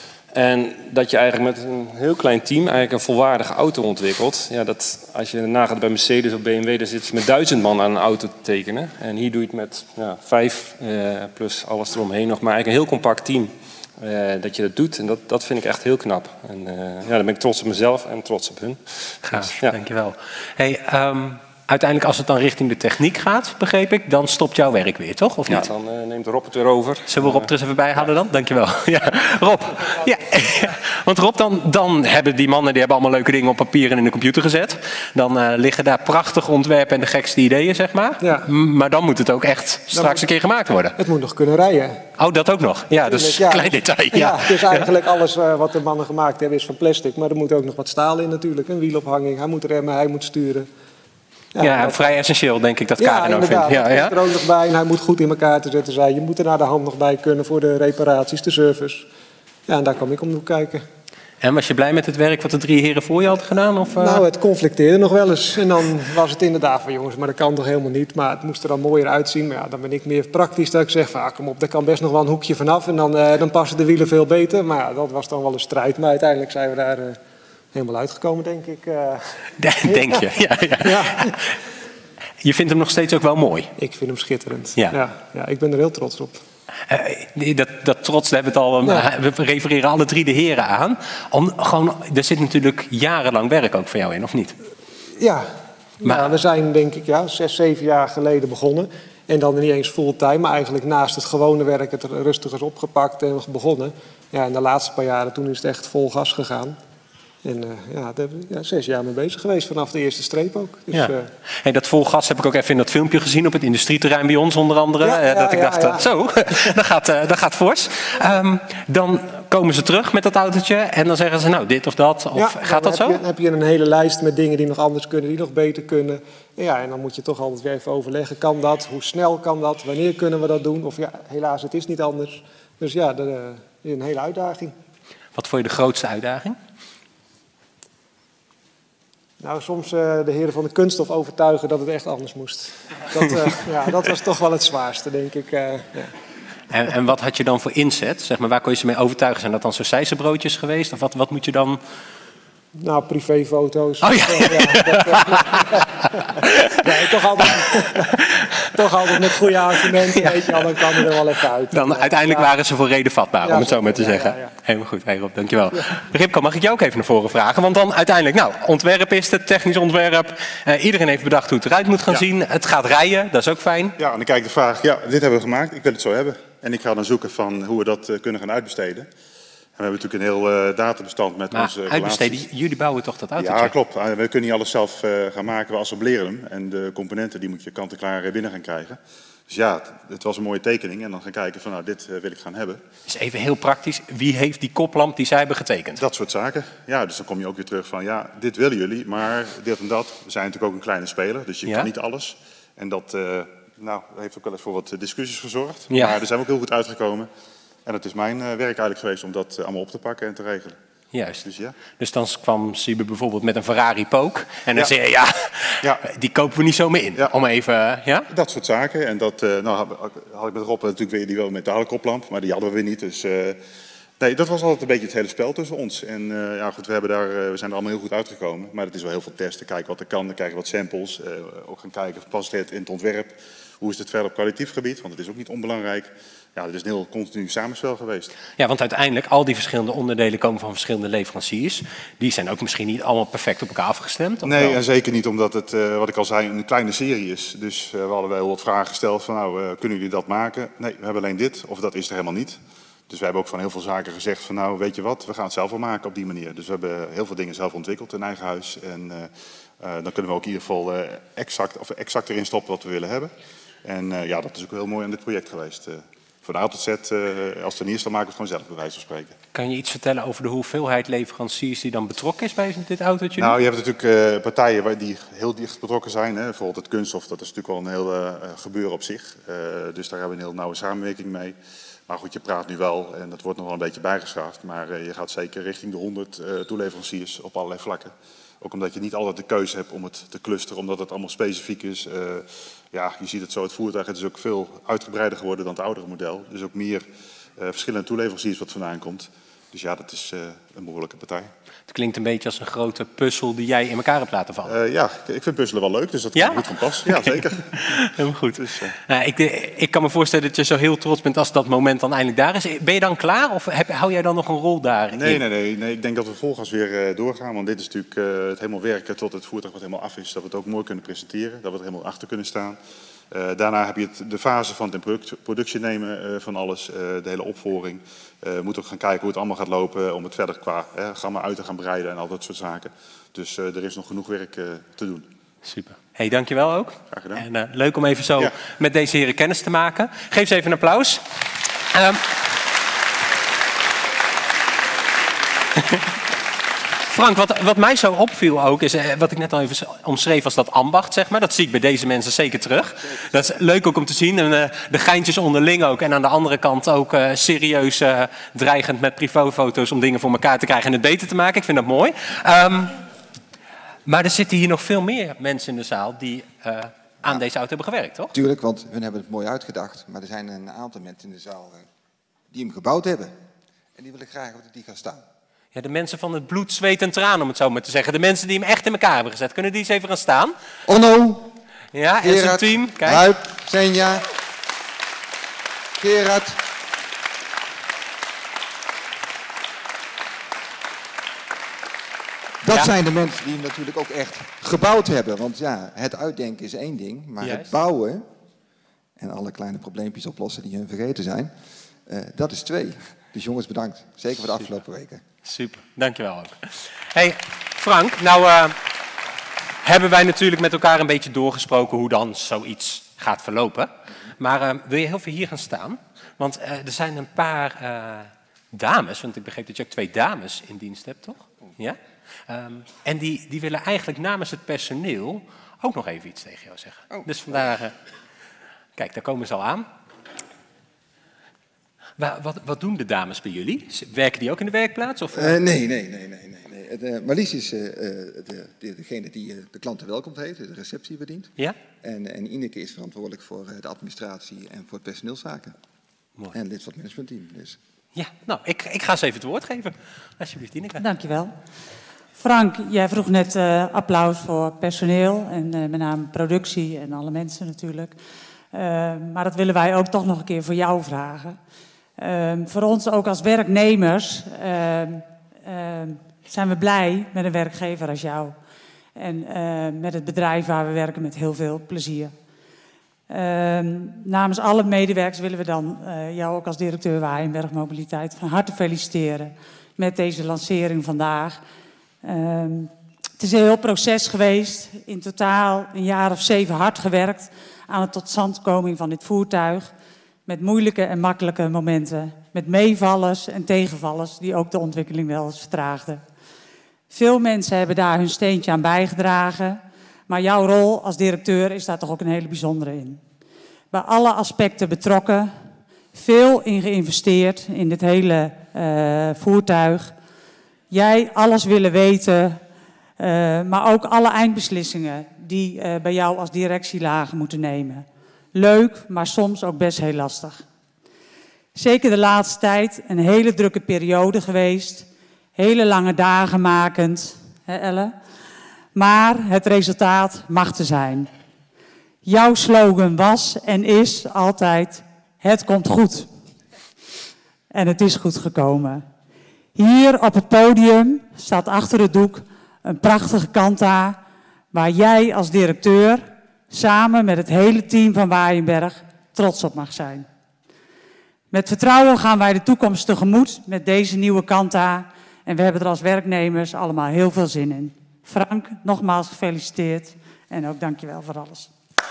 En dat je eigenlijk met een heel klein team eigenlijk een volwaardige auto ontwikkelt. Ja, dat, als je nagaat bij Mercedes of B M W, dan zit je met duizend man aan een auto te tekenen. En hier doe je het met ja, vijf, uh, plus alles eromheen nog. Maar eigenlijk een heel compact team uh, dat je dat doet. En dat, dat vind ik echt heel knap. En uh, ja, dan ben ik trots op mezelf en trots op hun. Gaaf, dus, ja. Dankjewel. Hey, um, uiteindelijk als het dan richting de techniek gaat, begreep ik, dan stopt jouw werk weer, toch? Of niet? Ja, dan uh, neemt Rob het weer over. Zullen we Rob er eens even bij halen dan? Dankjewel. Ja, Rob. Ja, want Rob, dan, dan hebben die mannen die hebben allemaal leuke dingen op papier en in de computer gezet. Dan uh, liggen daar prachtige ontwerpen en de gekste ideeën, zeg maar. Ja. Maar dan moet het ook echt straks moet, een keer gemaakt worden. Het moet nog kunnen rijden. Oh, dat ook nog? Ja, dat is een ja, klein detail. Ja, ja dus eigenlijk alles uh, wat de mannen gemaakt hebben is van plastic. Maar er moet ook nog wat staal in natuurlijk. Een wielophanging, hij moet remmen, hij moet sturen. Ja, ja dat, vrij essentieel denk ik dat ja, Karen ook vindt. Ja, dat ja. komt er ook nog bij en hij moet goed in elkaar te zetten zijn. Je moet er naar de hand nog bij kunnen voor de reparaties, de service. Ja, en daar kwam ik om te kijken. En was je blij met het werk wat de drie heren voor je hadden gedaan? Of, uh... Nou, het conflicteerde nog wel eens. En dan was het inderdaad van jongens, maar dat kan toch helemaal niet. Maar het moest er dan mooier uitzien. Maar ja, dan ben ik meer praktisch dat ik zeg van ah, kom op, daar kan best nog wel een hoekje vanaf. En dan, uh, dan passen de wielen veel beter. Maar ja, dat was dan wel een strijd. Maar uiteindelijk zijn we daar uh, helemaal uitgekomen, denk ik. Uh, denk je, ja. ja. ja. Je vindt hem nog steeds ook wel mooi? Ik vind hem schitterend. Ja. Ja, ja, ik ben er heel trots op. Uh, dat, dat trots, daar hebben we het al. Ja. We refereren alle drie de heren aan. Om, gewoon, er zit natuurlijk jarenlang werk ook voor jou in, of niet? Ja, maar nou, we zijn denk ik ja, zes, zeven jaar geleden begonnen. En dan niet eens fulltime, maar eigenlijk naast het gewone werk het rustiger opgepakt en begonnen. Ja, en de laatste paar jaren toen is het echt vol gas gegaan. En uh, ja, daar hebben we ja, zes jaar mee bezig geweest, vanaf de eerste streep ook. Dus, ja. uh, hey, dat vol gas heb ik ook even in dat filmpje gezien op het industrieterrein bij ons onder andere. Ja, ja, uh, dat ik ja, dacht, ja. Uh, zo, dat gaat, uh, dat gaat fors. Um, dan komen ze terug met dat autootje en dan zeggen ze nou dit of dat. Of ja, gaat dat heb zo? Je, dan heb je een hele lijst met dingen die nog anders kunnen, die nog beter kunnen. Ja, en dan moet je toch altijd weer even overleggen, kan dat? Hoe snel kan dat? Wanneer kunnen we dat doen? Of ja, helaas, het is niet anders. Dus ja, dat uh, is een hele uitdaging. Wat vond je de grootste uitdaging? Nou, soms uh, de heren van de kunststof overtuigen dat het echt anders moest. Dat, uh, ja, dat was toch wel het zwaarste, denk ik. Uh, ja. en, en wat had je dan voor inzet? Zeg maar, waar kon je ze mee overtuigen? Zijn dat dan sausijzenbroodjes geweest? Of wat, wat moet je dan... Nou, privéfoto's. Oh ja. Ja, dat, nee, toch, altijd, toch altijd met goede argumenten, ja. Weet je, dan kan er wel even uit. Dan uiteindelijk ja. waren ze voor reden vatbaar, ja, om het zo maar te zeggen. Ja, ja, ja. Helemaal goed, hey Rob, dankjewel. Ja. Ripko, mag ik jou ook even naar voren vragen? Want dan uiteindelijk, nou, ontwerp is het, technisch ontwerp. Uh, iedereen heeft bedacht hoe het eruit moet gaan ja. zien. Het gaat rijden, dat is ook fijn. Ja, en dan kijk ik de vraag, ja, dit hebben we gemaakt, ik wil het zo hebben. En ik ga dan zoeken van hoe we dat uh, kunnen gaan uitbesteden. En we hebben natuurlijk een heel uh, databestand met maar onze uitbesteden, jullie bouwen toch dat autootje? Ja, klopt. We kunnen niet alles zelf uh, gaan maken, we assembleren hem. En de componenten die moet je kant-en-klaar binnen gaan krijgen. Dus ja, het, het was een mooie tekening. En dan gaan kijken van, nou, dit uh, wil ik gaan hebben. Dus even heel praktisch, wie heeft die koplamp die zij hebben getekend? Dat soort zaken. Ja, dus dan kom je ook weer terug van, ja, dit willen jullie, maar dit en dat. We zijn natuurlijk ook een kleine speler, dus je ja? kan niet alles. En dat uh, nou, heeft ook wel eens voor wat discussies gezorgd. Ja. Maar daar zijn we ook heel goed uitgekomen. En het is mijn uh, werk eigenlijk geweest om dat uh, allemaal op te pakken en te regelen. Juist. Dus, ja. dus dan kwam Siebe bijvoorbeeld met een Ferrari Poke. En dan ja. zei je, ja, ja, die kopen we niet zo meer in. Ja. Om even, uh, ja? Dat soort zaken. En dat, uh, nou had ik met Rob natuurlijk weer die wel metalen koplamp. Maar die hadden we weer niet. Dus uh, nee, dat was altijd een beetje het hele spel tussen ons. En uh, ja, goed, we, hebben daar, uh, we zijn er allemaal heel goed uitgekomen. Maar het is wel heel veel testen. Kijken wat er kan. Dan krijg je wat samples. Uh, ook gaan kijken, past het in het ontwerp? Hoe is het verder op kwalitatief gebied? Want het is ook niet onbelangrijk. Ja, het is een heel continu samenspel geweest. Ja, want uiteindelijk al die verschillende onderdelen komen van verschillende leveranciers. Die zijn ook misschien niet allemaal perfect op elkaar afgestemd? Of nee, wel? En zeker niet omdat het, uh, wat ik al zei, een kleine serie is. Dus uh, we hadden wel wat vragen gesteld van, nou, uh, kunnen jullie dat maken? Nee, we hebben alleen dit, of dat is er helemaal niet. Dus we hebben ook van heel veel zaken gezegd van, nou, weet je wat, we gaan het zelf wel maken op die manier. Dus we hebben heel veel dingen zelf ontwikkeld in eigen huis. En uh, uh, dan kunnen we ook in ieder geval uh, exact, of exact erin stoppen wat we willen hebben. En uh, ja, dat is ook heel mooi aan dit project geweest. Uh, Voor de A tot Z, uh, als tuiniers, dan maken we het gewoon zelf, bij wijze van spreken. Kan je iets vertellen over de hoeveelheid leveranciers die dan betrokken is bij dit autootje? Nou, je hebt natuurlijk uh, partijen waar die heel dicht betrokken zijn. Hè. Bijvoorbeeld het kunststof, dat is natuurlijk wel een heel uh, gebeuren op zich. Uh, dus daar hebben we een heel nauwe samenwerking mee. Maar goed, je praat nu wel, en dat wordt nog wel een beetje bijgeschaafd. Maar uh, je gaat zeker richting de honderd uh, toeleveranciers op allerlei vlakken. Ook omdat je niet altijd de keuze hebt om het te clusteren, omdat het allemaal specifiek is. Uh, ja, je ziet het zo, het voertuig het is ook veel uitgebreider geworden dan het oudere model. Dus ook meer uh, verschillende toeleveranciers wat vandaan komt. Dus ja, dat is uh, een behoorlijke partij. Het klinkt een beetje als een grote puzzel die jij in elkaar hebt laten vallen. Uh, ja, ik vind puzzelen wel leuk, dus dat ja? komt goed van pas. Ja, zeker. Helemaal goed. Dus, uh... nou, ik, ik kan me voorstellen dat je zo heel trots bent als dat moment dan eindelijk daar is. Ben je dan klaar of heb, hou jij dan nog een rol daarin? Nee, nee, nee, nee. Ik denk dat we volgens weer uh, doorgaan. Want dit is natuurlijk uh, het helemaal werken tot het voertuig wat helemaal af is. Dat we het ook mooi kunnen presenteren. Dat we er helemaal achter kunnen staan. Uh, daarna heb je het, de fase van het in productie nemen uh, van alles, uh, de hele opvolging. Uh, we moeten ook gaan kijken hoe het allemaal gaat lopen om het verder qua hè, gamma uit te gaan breiden en al dat soort zaken. Dus uh, er is nog genoeg werk uh, te doen. Super. Hey, dankjewel ook. Graag gedaan. En uh, leuk om even zo ja. met deze heren kennis te maken. Geef ze even een applaus. Um... Frank, wat, wat mij zo opviel ook, is eh, wat ik net al even omschreef als dat ambacht, zeg maar. Dat zie ik bij deze mensen zeker terug. Dat is leuk ook om te zien. En, uh, de geintjes onderling ook. En aan de andere kant ook uh, serieus uh, dreigend met privéfoto's om dingen voor elkaar te krijgen en het beter te maken. Ik vind dat mooi. Um, maar er zitten hier nog veel meer mensen in de zaal die uh, aan ja. deze auto hebben gewerkt, toch? Tuurlijk, want hun hebben het mooi uitgedacht. Maar er zijn een aantal mensen in de zaal uh, die hem gebouwd hebben. En die wil ik graag dat die gaan staan. Ja, de mensen van het bloed, zweet en traan, om het zo maar te zeggen. De mensen die hem echt in elkaar hebben gezet. Kunnen die eens even gaan staan? Onno. Ja, en zijn team. Kijk. Huip, Senja. Gerard. Dat ja. zijn de mensen die hem natuurlijk ook echt gebouwd hebben. Want ja, het uitdenken is één ding. Maar Juist. het bouwen en alle kleine probleempjes oplossen die hun vergeten zijn, uh, dat is twee. Dus jongens, bedankt. Zeker voor de afgelopen Super. weken. Super, dankjewel ook. Hey Frank, nou uh, hebben wij natuurlijk met elkaar een beetje doorgesproken hoe dan zoiets gaat verlopen. Maar uh, wil je heel veel hier gaan staan? Want uh, er zijn een paar uh, dames, want ik begreep dat je ook twee dames in dienst hebt, toch? Ja? Um, en die, die willen eigenlijk namens het personeel ook nog even iets tegen jou zeggen. Oh. Dus vandaar, uh, kijk, daar komen ze al aan. Wat, wat doen de dames bij jullie? Werken die ook in de werkplaats? Of? Uh, nee, nee, nee, nee, nee, nee. Uh, Marlies is uh, de, de, degene die uh, de klanten welkomt heet, de receptie bedient. Ja? En, en Ineke is verantwoordelijk voor uh, de administratie en voor het personeelszaken. Mooi. En lid van het managementteam. Dus. Ja, nou, ik, ik ga ze even het woord geven. Alsjeblieft, Ineke. Dankjewel. Frank, jij vroeg net uh, applaus voor personeel en uh, met name productie en alle mensen natuurlijk. Uh, maar dat willen wij ook toch nog een keer voor jou vragen. Uh, voor ons ook als werknemers uh, uh, zijn we blij met een werkgever als jou. En uh, met het bedrijf waar we werken met heel veel plezier. Uh, namens alle medewerkers willen we dan uh, jou ook als directeur Waaienberg Mobiliteit van harte feliciteren met deze lancering vandaag. Uh, het is een heel proces geweest. In totaal een jaar of zeven hard gewerkt aan de totstandkoming van dit voertuig. Met moeilijke en makkelijke momenten. Met meevallers en tegenvallers die ook de ontwikkeling wel eens vertraagden. Veel mensen hebben daar hun steentje aan bijgedragen. Maar jouw rol als directeur is daar toch ook een hele bijzondere in. Bij alle aspecten betrokken. Veel in geïnvesteerd in dit hele uh, voertuig. Jij alles willen weten. Uh, maar ook alle eindbeslissingen die uh, bij jou als directielaag moeten nemen. Leuk, maar soms ook best heel lastig. Zeker de laatste tijd een hele drukke periode geweest. Hele lange dagen makend, hè Elle? Maar het resultaat mag er zijn. Jouw slogan was en is altijd, het komt goed. En het is goed gekomen. Hier op het podium staat achter het doek een prachtige kanta waar jij als directeur samen met het hele team van Waaijenberg trots op mag zijn. Met vertrouwen gaan wij de toekomst tegemoet met deze nieuwe kanta en we hebben er als werknemers allemaal heel veel zin in. Frank, nogmaals gefeliciteerd en ook dankjewel voor alles.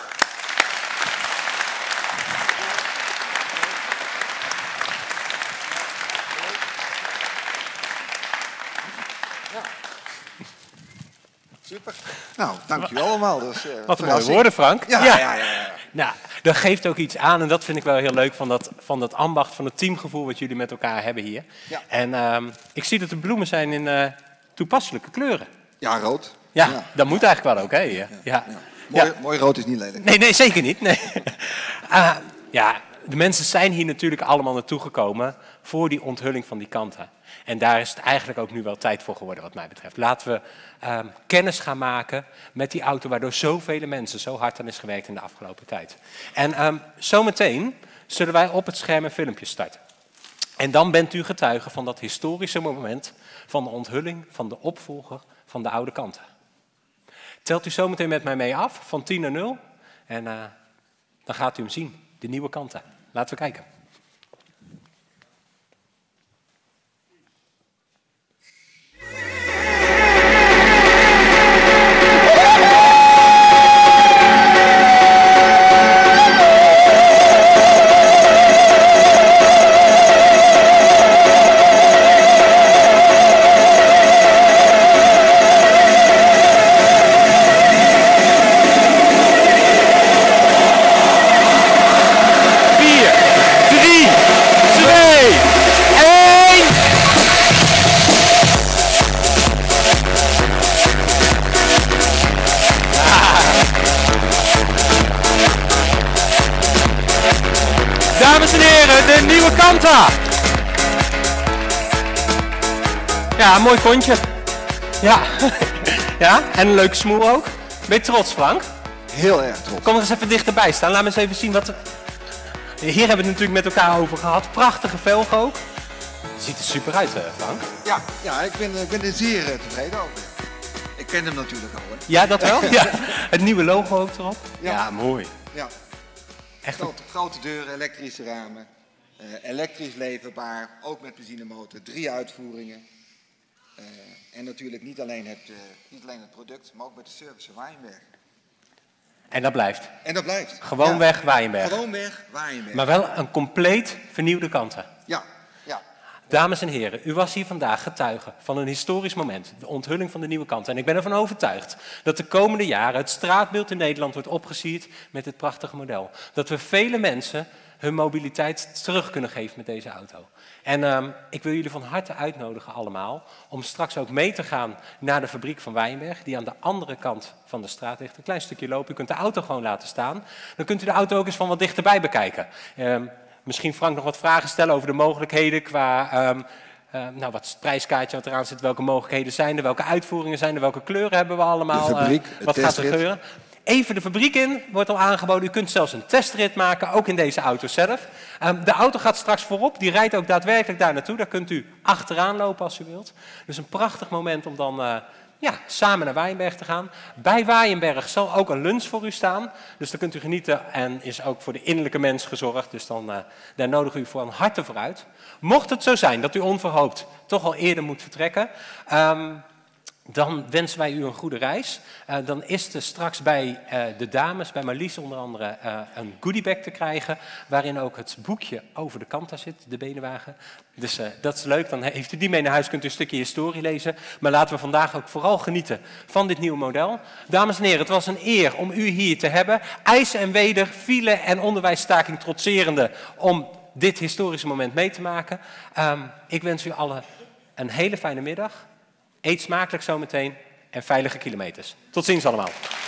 Super. Nou, dank u allemaal. Dus, uh, Wat een mooie woorden, Frank. Ja, ja, ja. ja, ja. Nou, dat geeft ook iets aan en dat vind ik wel heel leuk van dat, van dat ambacht, van het teamgevoel wat jullie met elkaar hebben hier. Ja. En um, ik zie dat de bloemen zijn in uh, toepasselijke kleuren. Ja, rood. Ja, ja. dat moet eigenlijk wel ook, hè? Ja. Ja. Ja. Ja. Mooi, ja. mooi rood is niet lelijk. Nee, nee, zeker niet. Nee. uh, ja, de mensen zijn hier natuurlijk allemaal naartoe gekomen voor die onthulling van die kanta. En daar is het eigenlijk ook nu wel tijd voor geworden wat mij betreft. Laten we um, kennis gaan maken met die auto waardoor zoveel mensen zo hard aan is gewerkt in de afgelopen tijd. En um, zometeen zullen wij op het scherm een filmpje starten. En dan bent u getuige van dat historische moment van de onthulling van de opvolger van de oude kanta. Telt u zometeen met mij mee af van tien naar nul en uh, dan gaat u hem zien, de nieuwe kanta. Laten we kijken. Dames en heren, de nieuwe kanta. Ja, een mooi kontje. Ja. Ja, en een leuke smoel ook. Ben je trots, Frank? Heel erg trots. Kom er eens even dichterbij staan. Laat me eens even zien wat... Hier hebben we het natuurlijk met elkaar over gehad. Prachtige velg ook. Ziet er super uit, Frank. Ja, ja ik, ben, ik ben er zeer uh, tevreden over. Ik ken hem natuurlijk al. Hè. Ja, dat wel? Ja. Het nieuwe logo ook erop. Ja, ja mooi. Ja. Echt grote, grote deuren, elektrische ramen. Uh, elektrisch leverbaar, ook met benzinemotor. Drie uitvoeringen. Uh, en natuurlijk niet alleen, het, uh, niet alleen het product, maar ook met de service van Waaijenberg. En dat blijft? En dat blijft. Gewoonweg ja. Waaijenberg. Gewoonweg Waaijenberg. Maar wel een compleet vernieuwde kanta. Ja, ja. Dames en heren, u was hier vandaag getuige van een historisch moment, de onthulling van de nieuwe kanta. En ik ben ervan overtuigd dat de komende jaren het straatbeeld in Nederland wordt opgesierd met dit prachtige model. Dat we vele mensen hun mobiliteit terug kunnen geven met deze auto. En um, ik wil jullie van harte uitnodigen allemaal om straks ook mee te gaan naar de fabriek van Waaijenberg, die aan de andere kant van de straat ligt. Een klein stukje lopen, u kunt de auto gewoon laten staan. Dan kunt u de auto ook eens van wat dichterbij bekijken. Um, Misschien Frank nog wat vragen stellen over de mogelijkheden qua um, uh, nou, wat het prijskaartje wat eraan zit, welke mogelijkheden zijn er, welke uitvoeringen zijn er, welke kleuren hebben we allemaal, de fabriek, uh, wat gaat er gebeuren. Even de fabriek in, wordt al aangeboden. U kunt zelfs een testrit maken, ook in deze auto zelf. Um, de auto gaat straks voorop, die rijdt ook daadwerkelijk daar naartoe. Daar kunt u achteraan lopen als u wilt. Dus een prachtig moment om dan... Uh, Ja, samen naar Waaijenberg te gaan. Bij Waaijenberg zal ook een lunch voor u staan. Dus daar kunt u genieten en is ook voor de innerlijke mens gezorgd. Dus dan, uh, daar nodig u voor een harte voor uit. Mocht het zo zijn dat u onverhoopt toch al eerder moet vertrekken... Um, dan wensen wij u een goede reis. Uh, dan is er straks bij uh, de dames, bij Marlies onder andere, uh, een goodiebag te krijgen. Waarin ook het boekje over de kanta zit, de benenwagen. Dus uh, dat is leuk, dan heeft u die mee naar huis, kunt u een stukje historie lezen. Maar laten we vandaag ook vooral genieten van dit nieuwe model. Dames en heren, het was een eer om u hier te hebben. IJs en weder, file en onderwijsstaking trotserende om dit historische moment mee te maken. Um, ik wens u allen een hele fijne middag. Eet smakelijk zometeen en veilige kilometers. Tot ziens allemaal.